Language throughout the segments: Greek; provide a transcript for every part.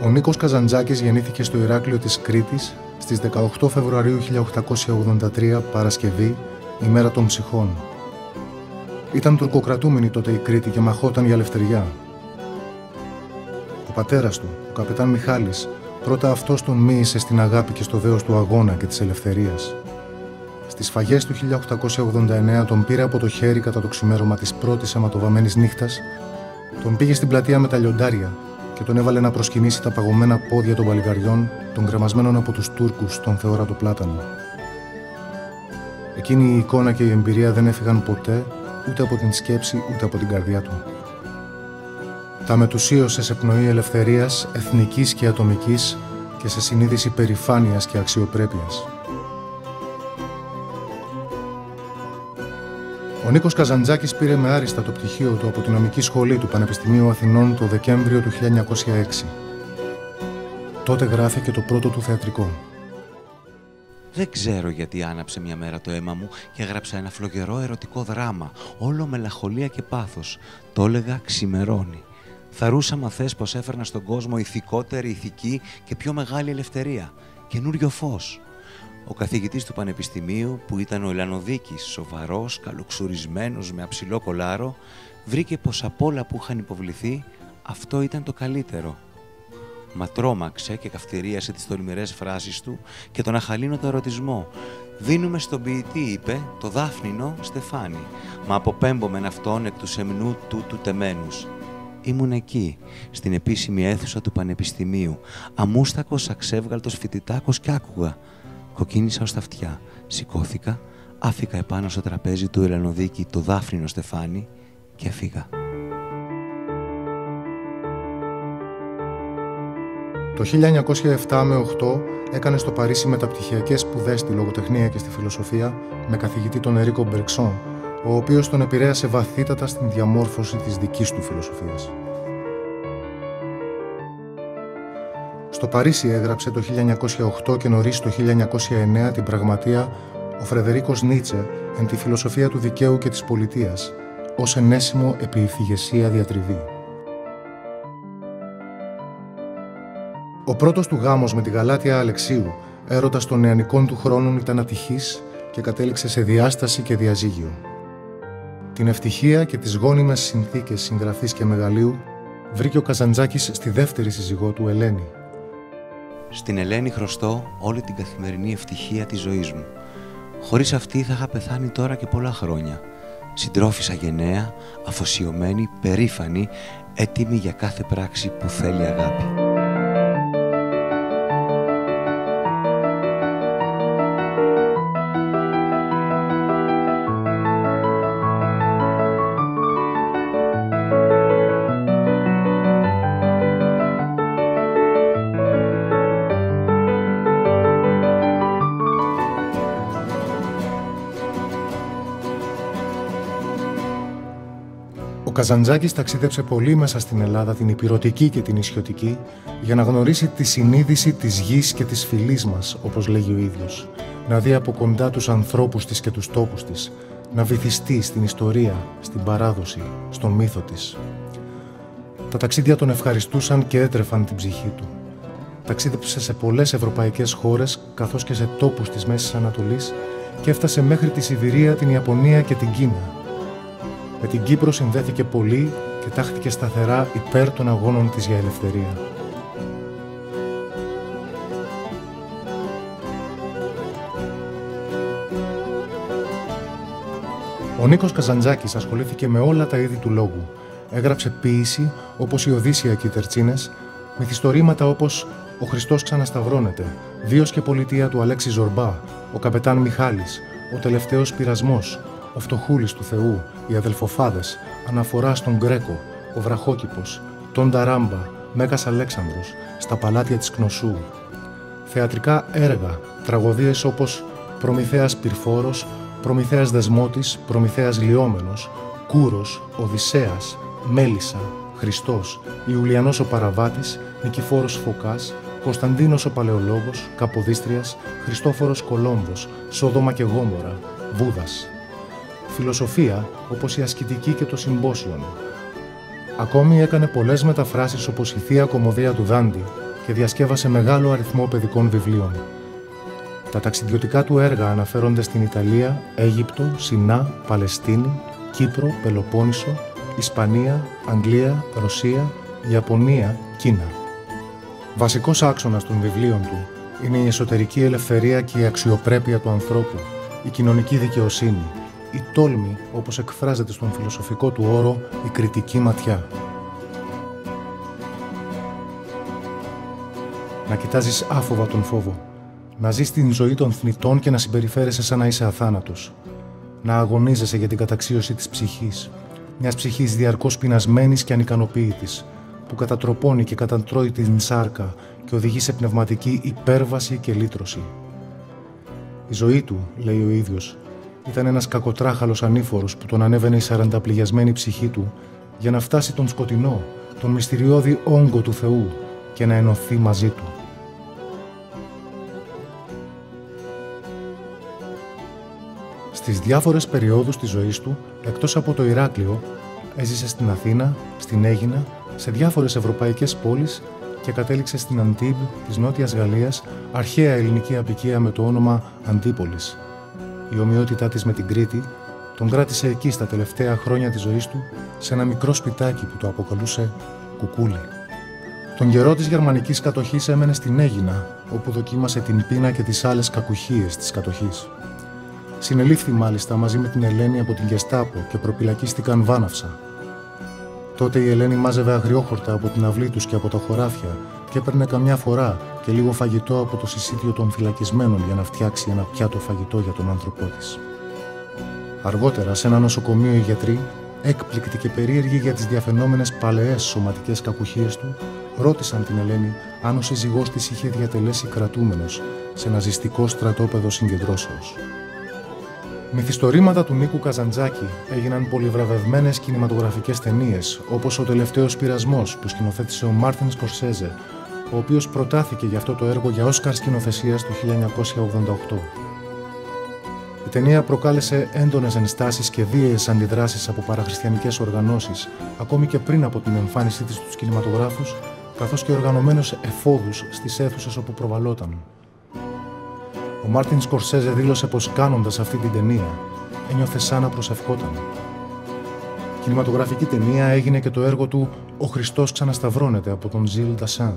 Ο Νίκος Καζαντζάκης γεννήθηκε στο Ηράκλειο της Κρήτης στις 18 Φεβρουαρίου 1883, Παρασκευή, ημέρα των ψυχών. Ήταν τουρκοκρατούμενη τότε η Κρήτη και μαχόταν για ελευθεριά. Ο πατέρας του, ο καπετάν Μιχάλης, πρώτα αυτός τον μοίησε στην αγάπη και στο δέος του αγώνα και της ελευθερίας. Στις σφαγές του 1889 τον πήρε από το χέρι κατά το ξημέρωμα της πρώτης αιματοβαμμένης νύχτας, τον πήγε στην πλατεία με τα λιοντάρια και τον έβαλε να προσκυνήσει τα παγωμένα πόδια των παλικαριών, των κρεμασμένων από τους Τούρκους στον θεόρατο πλάτανο. Εκείνη η εικόνα και η εμπειρία δεν έφυγαν ποτέ, ούτε από την σκέψη ούτε από την καρδιά του. Τα μετουσίωσε σε πνοή ελευθερίας, εθνικής και ατομικής και σε συνείδηση περηφάνειας και αξιοπρέπειας. Ο Νίκος Καζαντζάκης πήρε με άριστα το πτυχίο του από την νομική σχολή του Πανεπιστημίου Αθηνών το Δεκέμβριο του 1906. Τότε γράφηκε το πρώτο του θεατρικό. Δεν ξέρω γιατί άναψε μια μέρα το αίμα μου και έγραψα ένα φλογερό ερωτικό δράμα, όλο μελαγχολία και πάθος. Το έλεγα «Ξημερώνει». Θαρούσα μαθές πως έφερνα στον κόσμο ηθικότερη ηθική και πιο μεγάλη ελευθερία, καινούριο φως. Ο καθηγητής του Πανεπιστημίου, που ήταν ο Ελλανοδίκης, σοβαρός, καλοξουρισμένος, με αψηλό κολάρο, βρήκε πως από όλα που είχαν υποβληθεί, αυτό ήταν το καλύτερο. Μα τρόμαξε και καυτηρίασε τις τολμηρές φράσεις του και τον αχαλήνοτο ερωτισμό. «Δίνουμε στον ποιητή», είπε, «το δάφνινο στεφάνι, μα αποπέμπομεν αυτόν εκ του σεμνού τούτου τεμένους». Ήμουν εκεί, στην επίσημη αίθουσα του Πανεπιστημίου, αμούστακος, αξεύγαλτος φοιτητάκος κι άκουγα. Κοκκίνησα ως τα αυτιά, σηκώθηκα, άφηκα επάνω στο τραπέζι του Ελλανοδίκη το δάφνινο στεφάνι και έφυγα. Το 1907 με 8 έκανε στο Παρίσι μεταπτυχιακές σπουδές στη λογοτεχνία και στη φιλοσοφία με καθηγητή τον Ερίκο Μπερξόν, ο οποίος τον επηρέασε βαθύτατα στην διαμόρφωση της δικής του φιλοσοφίας. Στο Παρίσι έγραψε το 1908 και νωρίς το 1909 την πραγματεία «Ο Φρεδερίκος Νίτσε εν τη φιλοσοφία του δικαίου και της πολιτείας» ως ενέσιμο επί ηφηγεσία διατριβή. Ο πρώτος του γάμος με τη Γαλάτια Αλεξίου, έρωτας των νεανικών του χρόνων, ήταν ατυχής και κατέληξε σε διάσταση και διαζύγιο. Την ευτυχία και τις γόνιμες συνθήκες συγγραφής και μεγαλείου βρήκε ο Καζαντζάκης στη δεύτερη σύζυγό του, Ελένη. Στην Ελένη χρωστώ όλη την καθημερινή ευτυχία της ζωής μου. Χωρίς αυτή θα είχα πεθάνει τώρα και πολλά χρόνια. Συντρόφισσα γενναία, αφοσιωμένη, περήφανη, έτοιμη για κάθε πράξη που θέλει αγάπη. Ο Καζαντζάκης ταξίδεψε πολύ μέσα στην Ελλάδα, την ηπειρωτική και την ισιωτική, για να γνωρίσει τη συνείδηση της γης και της φυλής μας, όπως λέγει ο ίδιος, να δει από κοντά τους ανθρώπους της και τους τόπους της, να βυθιστεί στην ιστορία, στην παράδοση, στον μύθο της. Τα ταξίδια τον ευχαριστούσαν και έτρεφαν την ψυχή του. Ταξίδεψε σε πολλές ευρωπαϊκές χώρες, καθώς και σε τόπους της Μέσης Ανατολής και έφτασε μέχρι τη Σιβηρία, την Ιαπωνία και την Κίνα. Με την Κύπρο συνδέθηκε πολύ και τάχθηκε σταθερά υπέρ των αγώνων της για ελευθερία. Ο Νίκος Καζαντζάκης ασχολήθηκε με όλα τα είδη του λόγου. Έγραψε ποίηση όπως η Οδύσσεια και οι Τερτσίνες, μυθιστορήματα όπως «Ο Χριστός ξανασταυρώνεται», «Βίος και πολιτεία» του Αλέξη Ζορμπά, «Ο καπετάν Μιχάλης», «Ο τελευταίος πειρασμός», «Ο φτωχούλης του Θεού», «Οι αδελφοφάδες», «Αναφορά στον Γκρέκο», «Ο βραχόκηπος», «Τον Ταράμπα», «Μέγας Αλέξανδρος», «Στα παλάτια της Κνωσού». Θεατρικά έργα, τραγωδίες όπως «Προμηθέας Πυρφόρος», «Προμηθέας Δεσμότης», «Προμηθέας Λιόμενος», «Κούρος», «Οδυσσέας», «Μέλισσα», «Χριστός», «Ιουλιανός ο Παραβάτης», «Νικηφόρος Φωκάς», «Κωνσταντίνος ο Παλαιολόγος», «Καποδίστριας», «Χριστόφορος Κολόμβος», «Σόδομα και Γόμορα», «Βούδας». Φιλοσοφία όπως η Ασκητική και το Συμπόσιον. Ακόμη έκανε πολλές μεταφράσεις όπως η Θεία Κωμωδία του Δάντη και διασκεύασε μεγάλο αριθμό παιδικών βιβλίων. Τα ταξιδιωτικά του έργα αναφέρονται στην Ιταλία, Αίγυπτο, Σινά, Παλαιστίνη, Κύπρο, Πελοπόννησο, Ισπανία, Αγγλία, Ρωσία, Ιαπωνία, Κίνα. Βασικός άξονας των βιβλίων του είναι η εσωτερική ελευθερία και η αξιοπρέπεια του ανθρώπου, η κοινωνική δικαιοσύνη, η τόλμη, όπως εκφράζεται στον φιλοσοφικό του όρο, η κριτική ματιά. Να κοιτάζεις άφοβα τον φόβο, να ζεις την ζωή των θνητών και να συμπεριφέρεσαι σαν να είσαι αθάνατος. Να αγωνίζεσαι για την καταξίωση της ψυχής, μιας ψυχής διαρκώς πεινασμένης και ανικανοποίητης, που κατατροπώνει και κατατρώει την σάρκα και οδηγεί σε πνευματική υπέρβαση και λύτρωση. Η ζωή του, λέει ο ίδιος, ήταν ένας κακοτράχαλος ανήφορος που τον ανέβαινε η σαρανταπληγιασμένη ψυχή του για να φτάσει τον σκοτεινό, τον μυστηριώδη όγκο του Θεού και να ενωθεί μαζί του. Στις διάφορες περιόδους της ζωής του, εκτός από το Ηράκλειο, έζησε στην Αθήνα, στην Αίγινα, σε διάφορες ευρωπαϊκές πόλεις και κατέληξε στην Αντίμπ της Νότιας Γαλλίας, αρχαία ελληνική αποικία με το όνομα Αντίπολης. Η ομοιότητά της με την Κρήτη τον κράτησε εκεί στα τελευταία χρόνια της ζωής του, σε ένα μικρό σπιτάκι που το αποκαλούσε Κουκούλι. Τον καιρό της γερμανικής κατοχής έμενε στην Αίγινα, όπου δοκίμασε την πείνα και τις άλλες κακουχίες της κατοχής. Συνελήφθη μάλιστα μαζί με την Ελένη από την Γεστάπο και προπυλακίστηκαν βάναυσα. Τότε η Ελένη μάζευε αγριόχορτα από την αυλή τους και από τα χωράφια και έπαιρνε καμιά φορά και λίγο φαγητό από το συσίτιο των φυλακισμένων για να φτιάξει ένα πιάτο φαγητό για τον άνθρωπό της. Αργότερα, σε ένα νοσοκομείο, οι γιατροί, έκπληκτοι και περίεργοι για τις διαφαινόμενες παλαιές σωματικές κακουχίες του, ρώτησαν την Ελένη αν ο σύζυγός της είχε διατελέσει κρατούμενος σε ναζιστικό στρατόπεδο συγκεντρώσεως. Μυθιστορήματα του Νίκου Καζαντζάκη έγιναν πολυβραβευμένες κινηματογραφικές ταινίες, όπως «Ο τελευταίος πειρασμός» που σκηνοθέτησε ο Μάρτιν Σκορσέζε, ο οποίος προτάθηκε για αυτό το έργο για Όσκαρ σκηνοθεσίας το 1988. Η ταινία προκάλεσε έντονες ενστάσεις και βίαιες αντιδράσεις από παραχριστιανικές οργανώσεις, ακόμη και πριν από την εμφάνισή της στους κινηματογράφους, καθώς και οργανωμένους εφόδους στις αίθουσες όπου προβαλόταν. Ο Μάρτιν Σκορσέζε δήλωσε πως κάνοντας αυτή την ταινία ένιωθε σαν να προσευχόταν. Κινηματογραφική ταινία έγινε και το έργο του «Ο Χριστός ξανασταυρώνεται» από τον Ζιλ Ντασάν.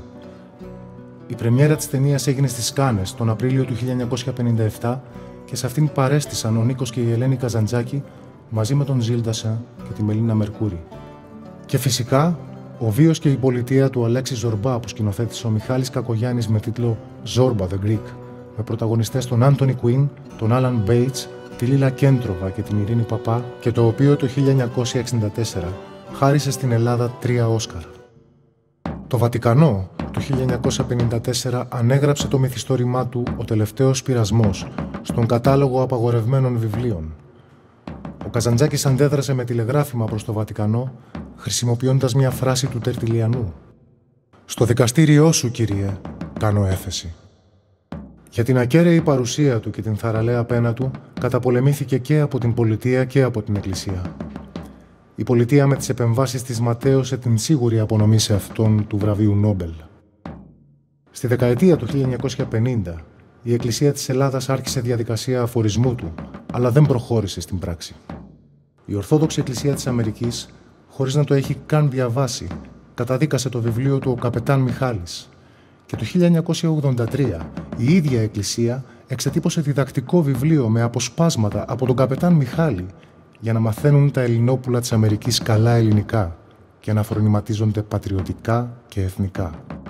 Η πρεμιέρα της ταινίας έγινε στις Κάνες τον Απρίλιο του 1957 και σε αυτήν παρέστησαν ο Νίκος και η Ελένη Καζαντζάκη μαζί με τον Ζιλ Ντασάν και τη Μελίνα Μερκούρη. Και φυσικά ο βίος και η πολιτεία του Αλέξη Ζορμπά που σκηνοθέτησε ο Μιχάλης Κακογιάννης με τίτλο «Zorba the Greek», με πρωταγωνιστές τον Άντονι Κουίν, τον Άλαν Μπέιτς, τη Λίλα Κέντροβα και την Ειρήνη Παπά και το οποίο το 1964 χάρισε στην Ελλάδα 3 Όσκαρ. Το Βατικανό το 1954 ανέγραψε το μυθιστόρημά του «Ο τελευταίος πειρασμός» στον κατάλογο απαγορευμένων βιβλίων. Ο Καζαντζάκης αντέδρασε με τηλεγράφημα προς το Βατικανό, χρησιμοποιώντας μια φράση του Τερτιλιανού. «Στο δικαστήριό σου, Κύριε, κάνω έφεση». Για την ακέραιη παρουσία του και την θαραλέα πένα του καταπολεμήθηκε και από την πολιτεία και από την Εκκλησία. Η πολιτεία με τις επεμβάσεις της ματέωσε την σίγουρη απονομή σε αυτόν του βραβείου Νόμπελ. Στη δεκαετία του 1950, η Εκκλησία της Ελλάδας άρχισε διαδικασία αφορισμού του, αλλά δεν προχώρησε στην πράξη. Η Ορθόδοξη Εκκλησία της Αμερικής, χωρίς να το έχει καν διαβάσει, καταδίκασε το βιβλίο του «Ο Καπετάν Μιχάλης». Και το 1983 η ίδια Εκκλησία εξετύπωσε διδακτικό βιβλίο με αποσπάσματα από τον Καπετάν Μιχάλη για να μαθαίνουν τα Ελληνόπουλα της Αμερικής καλά ελληνικά και να φρονηματίζονται πατριωτικά και εθνικά.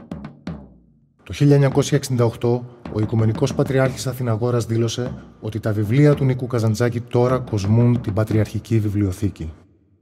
Το 1968 ο Οικουμενικός Πατριάρχης Αθηναγόρας δήλωσε ότι τα βιβλία του Νίκου Καζαντζάκη τώρα κοσμούν την Πατριαρχική Βιβλιοθήκη.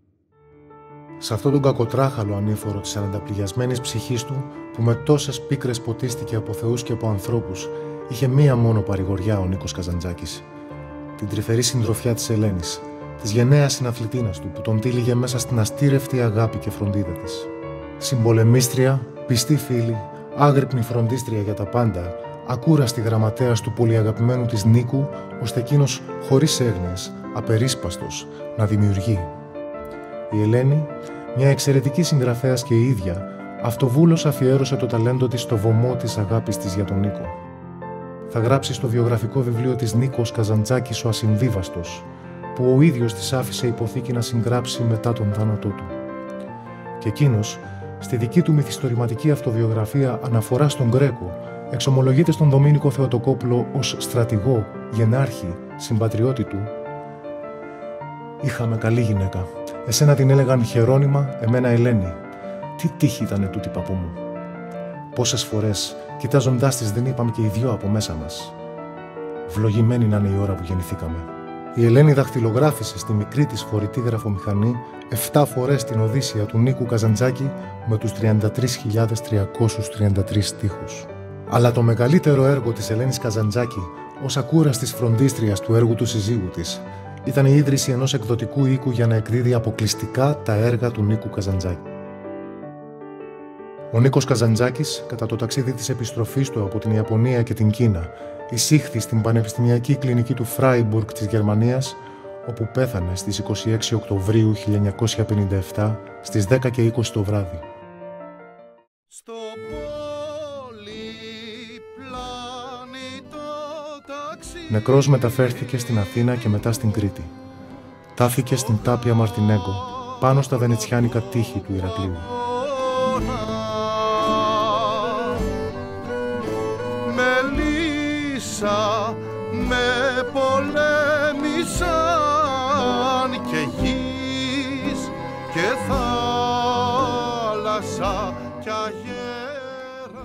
Σε αυτόν τον κακοτράχαλο ανήφορο της σαρανταπληγιασμένης ψυχής του, που με τόσες πίκρες ποτίστηκε από θεούς και από ανθρώπους, είχε μία μόνο παρηγοριά ο Νίκος Καζαντζάκης. Την τρυφερή συντροφιά της Ελένης, της γενναίας συναθλητίνας του, που τον τύλιγε μέσα στην αστήρευτη αγάπη και φροντίδα της. Συμπολεμίστρια, πιστή φίλη, άγρυπνη φροντίστρια για τα πάντα, ακούραστη γραμματέας του πολυαγαπημένου της Νίκου, ώστε εκείνος, χωρίς έγνοιες, απερίσπαστος, να δημιουργεί. Η Ελένη, μια εξαιρετική συγγραφέας και η ίδια, αυτοβούλος αφιέρωσε το ταλέντο της στο βωμό της αγάπης της για τον Νίκο. Θα γράψει στο βιογραφικό βιβλίο της Νίκος Καζαντζάκης «Ο Ασυμβίβαστος», που ο ίδιος της άφησε υποθήκη να συγγράψει μετά τον θάνατό του. Και εκείνος, στη δική του μυθιστορηματική αυτοβιογραφία «Αναφορά στον Γκρέκο», εξομολογείται στον Δομήνικο Θεοτοκόπουλο ως στρατηγό, γενάρχη, συμπατριώτη του: «Είχαμε καλή γυναίκα. Εσένα την έλεγαν Χερόνημα, εμένα Ελένη. Τι τύχη ήτανε τούτη, παππού μου. Πόσες φορές, κοιτάζοντάς της, δεν είπαμε και οι δυο από μέσα μας: Βλογημένη να είναι η ώρα που γεννηθήκαμε». Η Ελένη δαχτυλογράφησε στη μικρή της φορητή γραφομηχανή 7 φορές την Οδύσσεια του Νίκου Καζαντζάκη με τους 33.333 στίχους. Αλλά το μεγαλύτερο έργο της Ελένης Καζαντζάκη, ως ακούραστης φροντίστριας του έργου του συζύγου της, ήταν η ίδρυση ενός εκδοτικού οίκου για να εκδίδει αποκλειστικά τα έργα του Νίκου Καζαντζάκη. Ο Νίκος Καζαντζάκης, κατά το ταξίδι της επιστροφής του από την Ιαπωνία και την Κίνα, εισήχθη στην Πανεπιστημιακή Κλινική του Φράιμπουργκ της Γερμανίας, όπου πέθανε στις 26 Οκτωβρίου 1957 στις 10:20 το βράδυ. Στο Νεκρός μεταφέρθηκε στην Αθήνα και μετά στην Κρήτη. Τάφηκε στην Τάπια Μαρτινέγκο, πάνω στα βενετσιάνικα τείχη του Ηρακλείου. Με πολέμησαν και γης και θάλασσα κι αγέρα.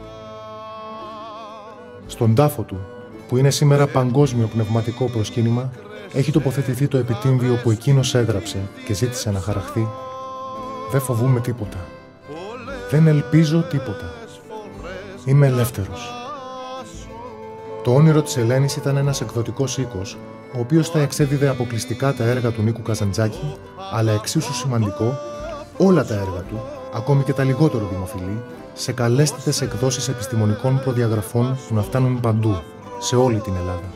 Στον τάφο του, που είναι σήμερα παγκόσμιο πνευματικό προσκύνημα, έχει τοποθετηθεί το επιτύμβιο που εκείνος έγραψε και ζήτησε να χαραχθεί: «Δεν φοβούμαι τίποτα. Δεν ελπίζω τίποτα. Είμαι ελεύθερος». Το όνειρο της Ελένης ήταν ένας εκδοτικός οίκος, ο οποίος θα εξέδιδε αποκλειστικά τα έργα του Νίκου Καζαντζάκη, αλλά εξίσου σημαντικό, όλα τα έργα του, ακόμη και τα λιγότερο δημοφιλή, σε καλέσθητες εκδόσεις επιστημονικών προδιαγραφών που να φτάνουν παντού, σε όλη την Ελλάδα.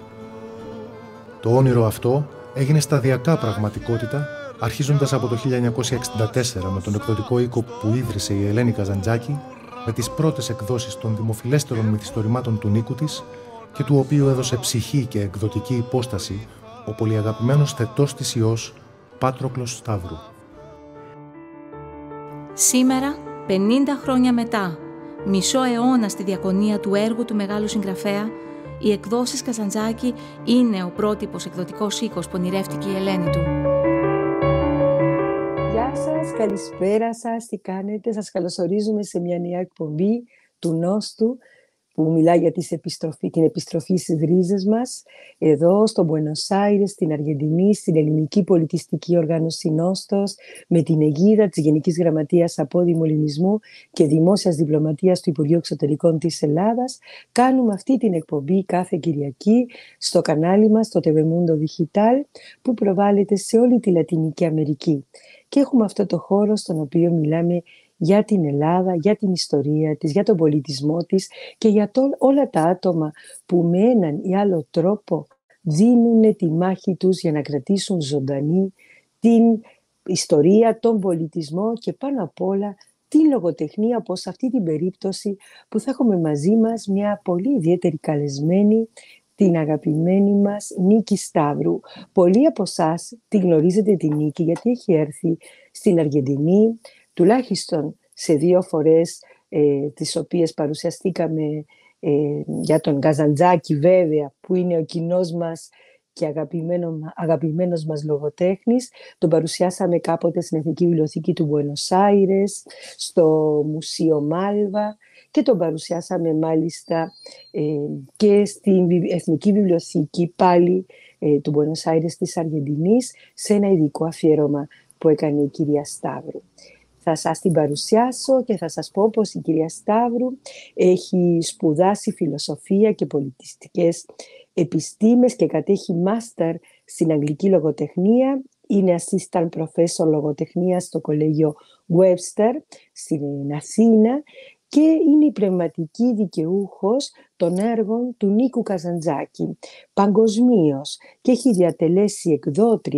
Το όνειρο αυτό έγινε σταδιακά πραγματικότητα, αρχίζοντας από το 1964 με τον εκδοτικό οίκο που ίδρυσε η Ελένη Καζαντζάκη, με τις πρώτες εκδόσεις των δημοφιλέστερων μυθιστορημάτων του Νίκου της και του οποίου έδωσε ψυχή και εκδοτική υπόσταση ο πολυαγαπημένος θετός της ιός Πάτροκλος Σταύρου. Σήμερα, 50 χρόνια μετά, μισό αιώνα στη διακονία του έργου του μεγάλου συγγραφέα, οι εκδόσεις Καζαντζάκη είναι ο πρότυπος εκδοτικός οίκος που ονειρεύτηκε η Ελένη του. Γεια σας, καλησπέρα σας, τι κάνετε? Σας καλωσορίζουμε σε μια νέα εκπομπή του Νόστου που μιλά για την επιστροφή στις ρίζες μας, εδώ στο Μπουένος Άιρες, στην Αργεντινή, στην Ελληνική Πολιτιστική Οργάνωση Νόστος, με την αιγίδα της Γενικής Γραμματείας Απόδημολυνισμού και Δημόσιας Διπλωματίας του Υπουργείου Εξωτερικών της Ελλάδας. Κάνουμε αυτή την εκπομπή κάθε Κυριακή στο κανάλι μας, το Telemundo Digital, που προβάλλεται σε όλη τη Λατινική Αμερική. Και έχουμε αυτό το χώρο στον οποίο μιλάμε για την Ελλάδα, για την ιστορία της, για τον πολιτισμό της και για όλα τα άτομα που με έναν ή άλλο τρόπο δίνουν τη μάχη τους για να κρατήσουν ζωντανή την ιστορία, τον πολιτισμό και πάνω απ' όλα τη λογοτεχνία, όπως σε αυτή την περίπτωση που θα έχουμε μαζί μας μια πολύ ιδιαίτερη καλεσμένη, την αγαπημένη μας Νίκη Σταύρου. Πολλοί από εσάς τη γνωρίζετε τη Νίκη γιατί έχει έρθει στην Αργεντινή, τουλάχιστον σε 2 φορές, τις οποίες παρουσιαστήκαμε για τον Καζαντζάκη βέβαια, που είναι ο κοινός μας και αγαπημένος μας λογοτέχνης. Τον παρουσιάσαμε κάποτε στην Εθνική Βιβλιοθήκη του Μπουένος Άιρες, στο Μουσείο Μάλβα και τον παρουσιάσαμε μάλιστα και στην Εθνική Βιβλιοθήκη πάλι του Μπουένος Άιρες της Αργεντινής, σε ένα ειδικό αφιέρωμα που έκανε η κυρία Σταύρου. Θα σας την παρουσιάσω και θα σας πω πως η κυρία Σταύρου έχει σπουδάσει φιλοσοφία και πολιτιστικές επιστήμες και κατέχει μάστερ στην αγγλική λογοτεχνία. Είναι assistant professor λογοτεχνίας στο κολέγιο Webster στην Αθήνα και είναι η πνευματική δικαιούχος των έργων του Νίκου Καζαντζάκη παγκοσμίως και έχει διατελέσει εκδότρια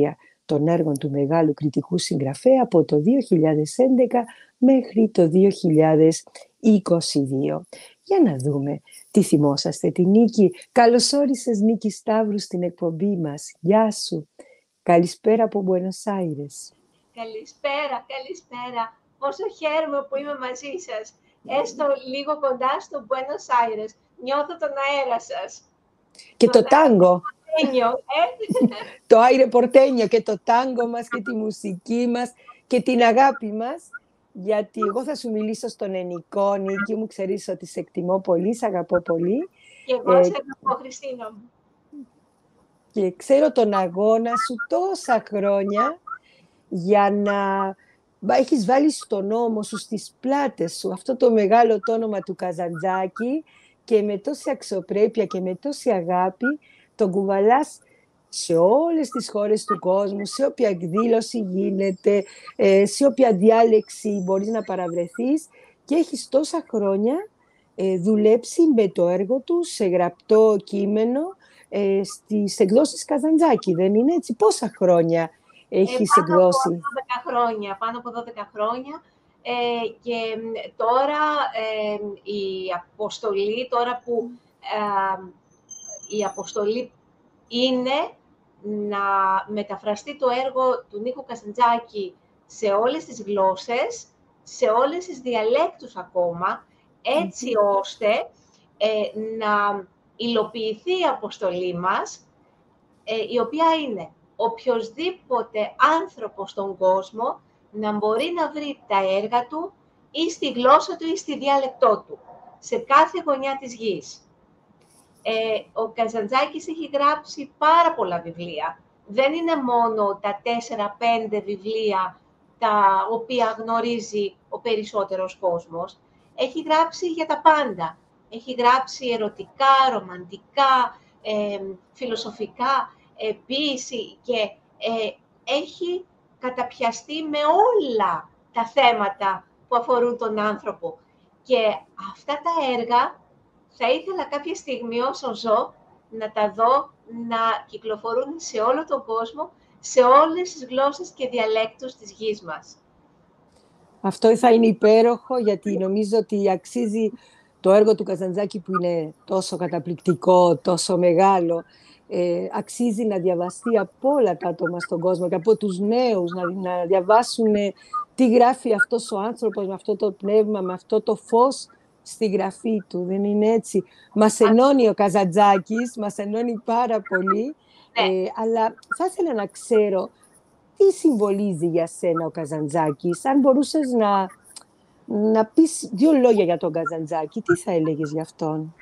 των έργων του μεγάλου κριτικού συγγραφέα από το 2011 μέχρι το 2022. Για να δούμε τι θυμόσαστε τη Νίκη. Καλώς όρισες, Νίκη Σταύρου, στην εκπομπή μας. Γεια σου. Καλησπέρα από Μπουένος Άιρες. Καλησπέρα. Πόσο χαίρομαι που είμαι μαζί σας. Έστω λίγο κοντά στο Μπουένος Άιρες. Νιώθω τον αέρα σας. Και το τάγκο. Το άιρε πορτένιο και το τάγκο μας και τη μουσική μας και την αγάπη μας. Γιατί εγώ θα σου μιλήσω στον ελληνικό, Νίκη μου, ξέρεις ότι σε εκτιμώ πολύ, σε αγαπώ πολύ. Και εγώ σε αγαπώ, Χριστίνα μου. Και ξέρω τον αγώνα σου τόσα χρόνια για να έχεις βάλει στον ώμο σου, στις πλάτες σου, αυτό το μεγάλο το όνομα του Καζαντζάκη και με τόση αξιοπρέπεια και με τόση αγάπη τον κουβαλάς σε όλες τις χώρες του κόσμου, σε όποια εκδήλωση γίνεται, σε όποια διάλεξη μπορείς να παραβρεθείς και έχεις τόσα χρόνια δουλέψει με το έργο του σε γραπτό κείμενο στις εκδόσεις Καζαντζάκη, δεν είναι έτσι? Πόσα χρόνια έχεις εκδώσει? Πάνω από 12 χρόνια. Και τώρα η αποστολή είναι να μεταφραστεί το έργο του Νίκου Καζαντζάκη σε όλες τις γλώσσες, σε όλες τις διαλέκτους ακόμα, έτσι ώστε να υλοποιηθεί η αποστολή μας, η οποία είναι οποιοσδήποτε άνθρωπος στον κόσμο να μπορεί να βρει τα έργα του ή στη γλώσσα του ή στη διάλεκτό του, σε κάθε γωνιά της γης. Ο Καζαντζάκης έχει γράψει πάρα πολλά βιβλία. Δεν είναι μόνο τα 4-5 βιβλία τα οποία γνωρίζει ο περισσότερος κόσμος. Έχει γράψει για τα πάντα. Έχει γράψει ερωτικά, ρομαντικά, φιλοσοφικά, ποίηση και έχει καταπιαστεί με όλα τα θέματα που αφορούν τον άνθρωπο. Και αυτά τα έργα θα ήθελα κάποια στιγμή όσο ζω να τα δω να κυκλοφορούν σε όλο τον κόσμο, σε όλες τις γλώσσες και διαλέκτους της γης μας. Αυτό θα είναι υπέροχο, γιατί νομίζω ότι αξίζει το έργο του Καζαντζάκη που είναι τόσο καταπληκτικό, τόσο μεγάλο. Αξίζει να διαβαστεί από όλα τα άτομα στον κόσμο και από τους νέους, να διαβάσουν τι γράφει αυτός ο άνθρωπος με αυτό το πνεύμα, με αυτό το φως στη γραφή του, δεν είναι έτσι? Μας ενώνει ο Καζαντζάκης, μας ενώνει πάρα πολύ, αλλά θα ήθελα να ξέρω τι συμβολίζει για σένα ο Καζαντζάκης. Αν μπορούσες να πεις 2 λόγια για τον Καζαντζάκη, τι θα έλεγες για αυτόν?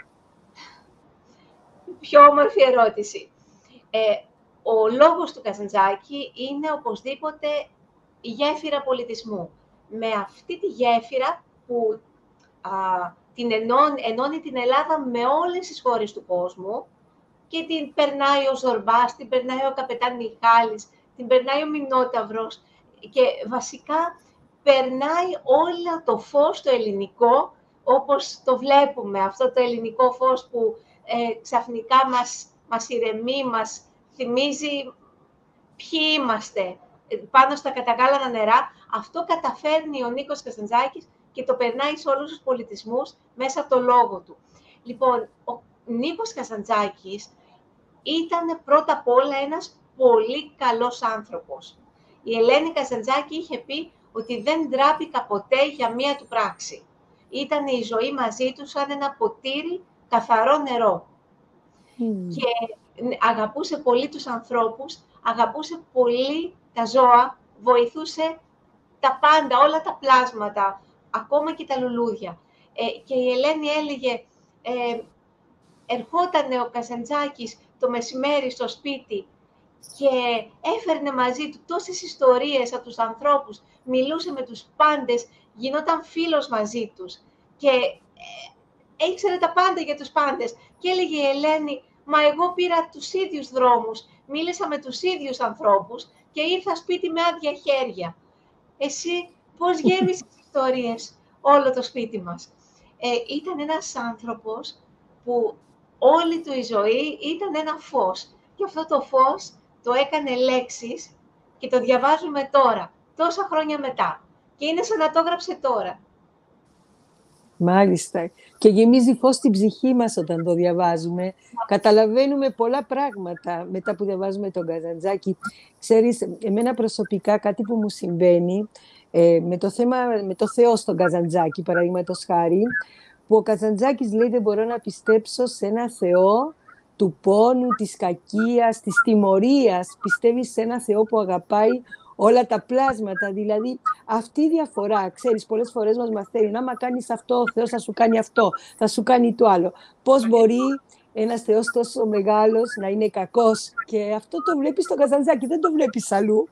Πιο όμορφη ερώτηση. Ο λόγος του Καζαντζάκη είναι οπωσδήποτε η γέφυρα πολιτισμού. Με αυτή τη γέφυρα που την ενώνει την Ελλάδα με όλες τις χώρες του κόσμου και την περνάει ο Ζορμπάς, την περνάει ο Καπετάν Μιχάλης, την περνάει ο Μινόταυρος και βασικά περνάει όλο το φως το ελληνικό, όπως το βλέπουμε, αυτό το ελληνικό φως που ξαφνικά μας ηρεμεί, μας θυμίζει ποιοι είμαστε πάνω στα καταγάλανα νερά. Αυτό καταφέρνει ο Νίκος Καζαντζάκης και το περνάει σε όλους τους πολιτισμούς μέσα από το λόγο του. Λοιπόν, ο Νίκος Καζαντζάκης ήταν πρώτα απ' όλα ένας πολύ καλός άνθρωπος. Η Ελένη Καζαντζάκη είχε πει ότι δεν ντράπηκα ποτέ για μία του πράξη. Ήταν η ζωή μαζί του σαν ένα ποτήρι καθαρό νερό. Και αγαπούσε πολύ τους ανθρώπους, αγαπούσε πολύ τα ζώα, βοηθούσε τα πάντα, όλα τα πλάσματα, ακόμα και τα λουλούδια. Και η Ελένη έλεγε, ερχόταν ο Καζαντζάκης το μεσημέρι στο σπίτι και έφερνε μαζί του τόσες ιστορίες από τους ανθρώπους, μιλούσε με τους πάντες, γινόταν φίλος μαζί τους και ήξερε τα πάντα για τους πάντες. Και έλεγε η Ελένη, μα εγώ πήρα τους ίδιους δρόμους, μίλησα με τους ίδιους ανθρώπους και ήρθα σπίτι με άδεια χέρια. Εσύ πώς γέμισες ιστορίες όλο το σπίτι μας? Ήταν ένας άνθρωπος που όλη του η ζωή ήταν ένα φως. Και αυτό το φως το έκανε λέξεις, και το διαβάζουμε τώρα, τόσα χρόνια μετά. Και είναι σαν να το έγραψε τώρα. Μάλιστα. Και γεμίζει φως στην ψυχή μας όταν το διαβάζουμε. Καταλαβαίνουμε πολλά πράγματα μετά που διαβάζουμε τον Καζαντζάκη. Ξέρεις, εμένα προσωπικά κάτι που μου συμβαίνει με το Θεό στον Καζαντζάκη, παραδείγματος χάρη, που ο Καζαντζάκης λέει δεν μπορώ να πιστέψω σε ένα Θεό του πόνου, της κακίας, της τιμωρίας. Πιστεύει σε ένα Θεό που αγαπάει όλα τα πλάσματα. Δηλαδή, αυτή η διαφορά, ξέρεις, πολλές φορές μας μαθαίνει, άμα κάνεις αυτό, ο Θεός θα σου κάνει αυτό, θα σου κάνει το άλλο. Πώς μπορεί ένας Θεός τόσο μεγάλος να είναι κακός? Και αυτό το βλέπεις στο Καζαντζάκη, δεν το βλέπεις αλλού.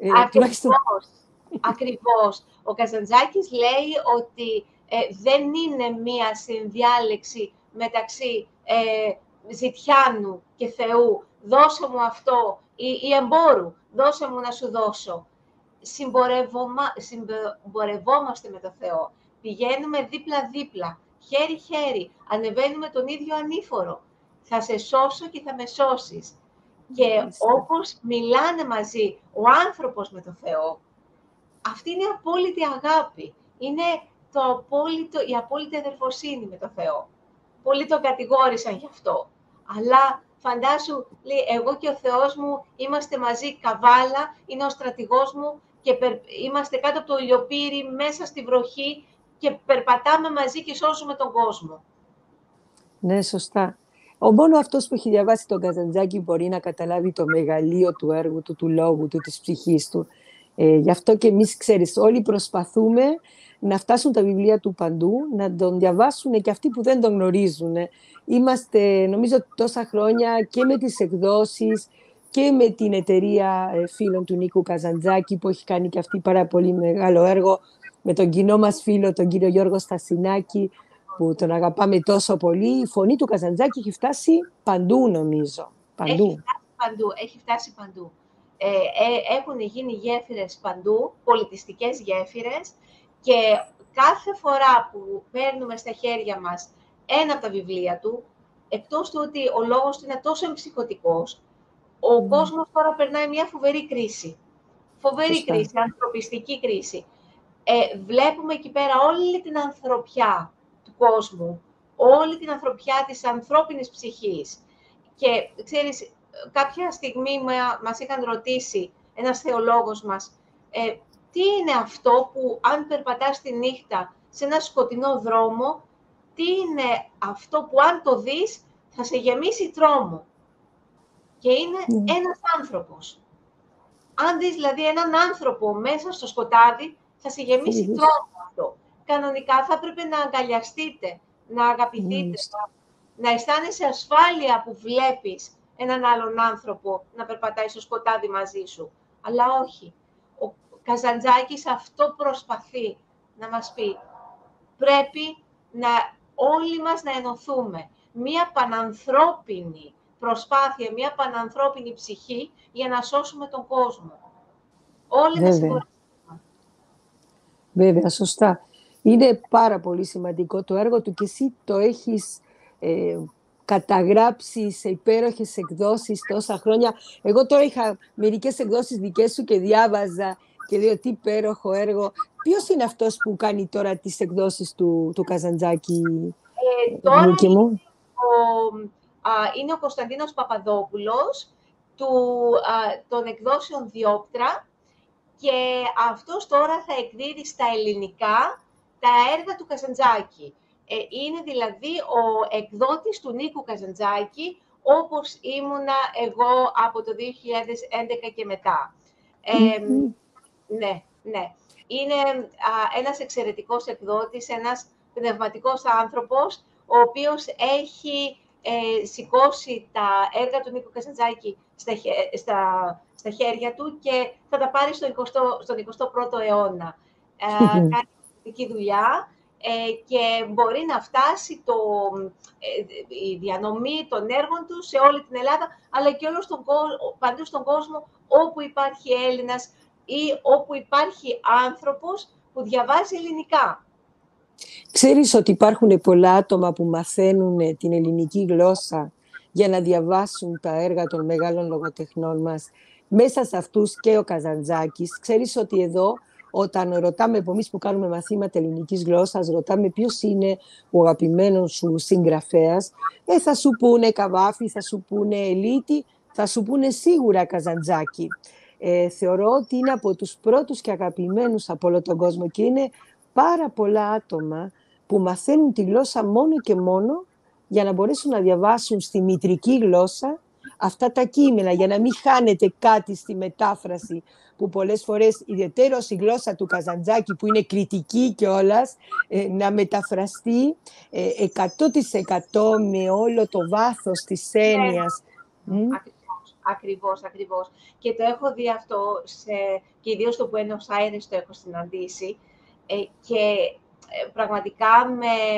Ακριβώς. Ο Καζαντζάκης λέει ότι δεν είναι μία συνδιάλεξη μεταξύ ζητιάνου και Θεού. Δώσε μου αυτό, ή εμπόρου, δώσε μου να σου δώσω. Συμπορευόμαστε με το Θεό. Πηγαίνουμε δίπλα-δίπλα, χέρι-χέρι, ανεβαίνουμε τον ίδιο ανήφορο. Θα σε σώσω και θα με σώσεις. Και όπως μιλάνε μαζί ο άνθρωπος με το Θεό, αυτή είναι η απόλυτη αγάπη. Είναι η απόλυτη αδερφοσύνη με το Θεό. Πολλοί το κατηγόρησαν γι' αυτό. Αλλά φαντάσου, λέει, εγώ και ο Θεός μου είμαστε μαζί καβάλα, είναι ο στρατηγός μου και είμαστε κάτω από το ηλιοπύρι μέσα στη βροχή και περπατάμε μαζί και σώζουμε τον κόσμο. Ναι, σωστά. Μόνο αυτός που έχει διαβάσει τον Καζαντζάκη μπορεί να καταλάβει το μεγαλείο του έργου του, του λόγου του, της ψυχής του. Γι' αυτό και εμείς, ξέρεις, όλοι προσπαθούμε να φτάσουν τα βιβλία του παντού, να τον διαβάσουν και αυτοί που δεν τον γνωρίζουν. Είμαστε, νομίζω, τόσα χρόνια και με τις εκδόσεις και με την εταιρεία φίλων του Νίκου Καζαντζάκη, που έχει κάνει και αυτή πάρα πολύ μεγάλο έργο, με τον κοινό μας φίλο, τον κύριο Γιώργο Στασινάκη, που τον αγαπάμε τόσο πολύ. Η φωνή του Καζαντζάκη έχει φτάσει παντού, νομίζω. Παντού. Έχει φτάσει παντού. Έχουν γίνει γέφυρες παντού, πολιτιστικές γέφυρες, και κάθε φορά που παίρνουμε στα χέρια μας ένα από τα βιβλία του, εκτός του ότι ο λόγος του είναι τόσο εμψυχωτικός, ο κόσμος τώρα περνάει μια φοβερή κρίση. Φοβερή κρίση, ανθρωπιστική κρίση. Βλέπουμε εκεί πέρα όλη την ανθρωπιά του κόσμου, όλη την ανθρωπιά της ανθρώπινης ψυχής. Και ξέρεις, κάποια στιγμή μας είχαν ρωτήσει, ένας θεολόγος μας, τι είναι αυτό που αν περπατάς τη νύχτα σε ένα σκοτεινό δρόμο, τι είναι αυτό που αν το δεις θα σε γεμίσει τρόμο? Και είναι ένας άνθρωπος. Αν δεις δηλαδή έναν άνθρωπο μέσα στο σκοτάδι, θα σε γεμίσει τρόμο αυτό. Κανονικά θα έπρεπε να αγκαλιαστείτε, να αγαπηθείτε, να αισθάνεσαι ασφάλεια που βλέπεις έναν άλλον άνθρωπο να περπατάει στο σκοτάδι μαζί σου. Αλλά όχι. Ο Καζαντζάκης αυτό προσπαθεί να μας πει. Πρέπει όλοι μας να ενωθούμε. Μία πανανθρώπινη προσπάθεια, μία πανανθρώπινη ψυχή για να σώσουμε τον κόσμο. Όλοι να συμπορευτούμε. Βέβαια, σωστά. Είναι πάρα πολύ σημαντικό το έργο του και εσύ το έχεις καταγράψει σε υπέροχες εκδόσεις τόσα χρόνια. Εγώ τώρα είχα μερικές εκδόσεις δικές σου και διάβαζα και λέω τι υπέροχο έργο. Ποιος είναι αυτός που κάνει τώρα τις εκδόσεις του Καζαντζάκη? Τώρα είναι ο Κωνσταντίνος Παπαδόπουλος των εκδόσεων Διόπτρα, και αυτός τώρα θα εκδίδει στα ελληνικά τα έργα του Καζαντζάκη. Είναι δηλαδή ο εκδότης του Νίκου Καζαντζάκη, όπως ήμουνα εγώ από το 2011 και μετά. Ναι. Είναι ένας εξαιρετικός εκδότης, ένας πνευματικός άνθρωπος, ο οποίος έχει σηκώσει τα έργα του Νίκου Καζαντζάκη στα χέρια του και θα τα πάρει στον 21ο αιώνα. Κάνει εξαιρετική δουλειά και μπορεί να φτάσει η διανομή των έργων του σε όλη την Ελλάδα, αλλά και παντού στον κόσμο όπου υπάρχει Έλληνας ή όπου υπάρχει άνθρωπος που διαβάζει ελληνικά. Ξέρεις ότι υπάρχουν πολλά άτομα που μαθαίνουν την ελληνική γλώσσα για να διαβάσουν τα έργα των μεγάλων λογοτεχνών μας μέσα σε αυτούς και ο Καζαντζάκης. Ξέρεις ότι εδώ, όταν ρωτάμε από εμείς που κάνουμε μαθήματα ελληνικής γλώσσας, ρωτάμε ποιος είναι ο αγαπημένος σου συγγραφέας, θα σου πούνε Καβάφη, θα σου πούνε Ελίτη, θα σου πούνε σίγουρα Καζαντζάκη. Θεωρώ ότι είναι από τους πρώτους και αγαπημένους από όλο τον κόσμο και είναι πάρα πολλά άτομα που μαθαίνουν τη γλώσσα μόνο και μόνο για να μπορέσουν να διαβάσουν στη μητρική γλώσσα αυτά τα κείμενα, για να μην χάνεται κάτι στη μετάφραση, που πολλές φορές, ιδιαιτέρως η γλώσσα του Καζαντζάκη, που είναι κριτική κιόλας, να μεταφραστεί 100% με όλο το βάθος της έννοιας. Ακριβώς. Και το έχω δει αυτό, και ιδίως στο Buenos Aires το έχω συναντήσει, και πραγματικά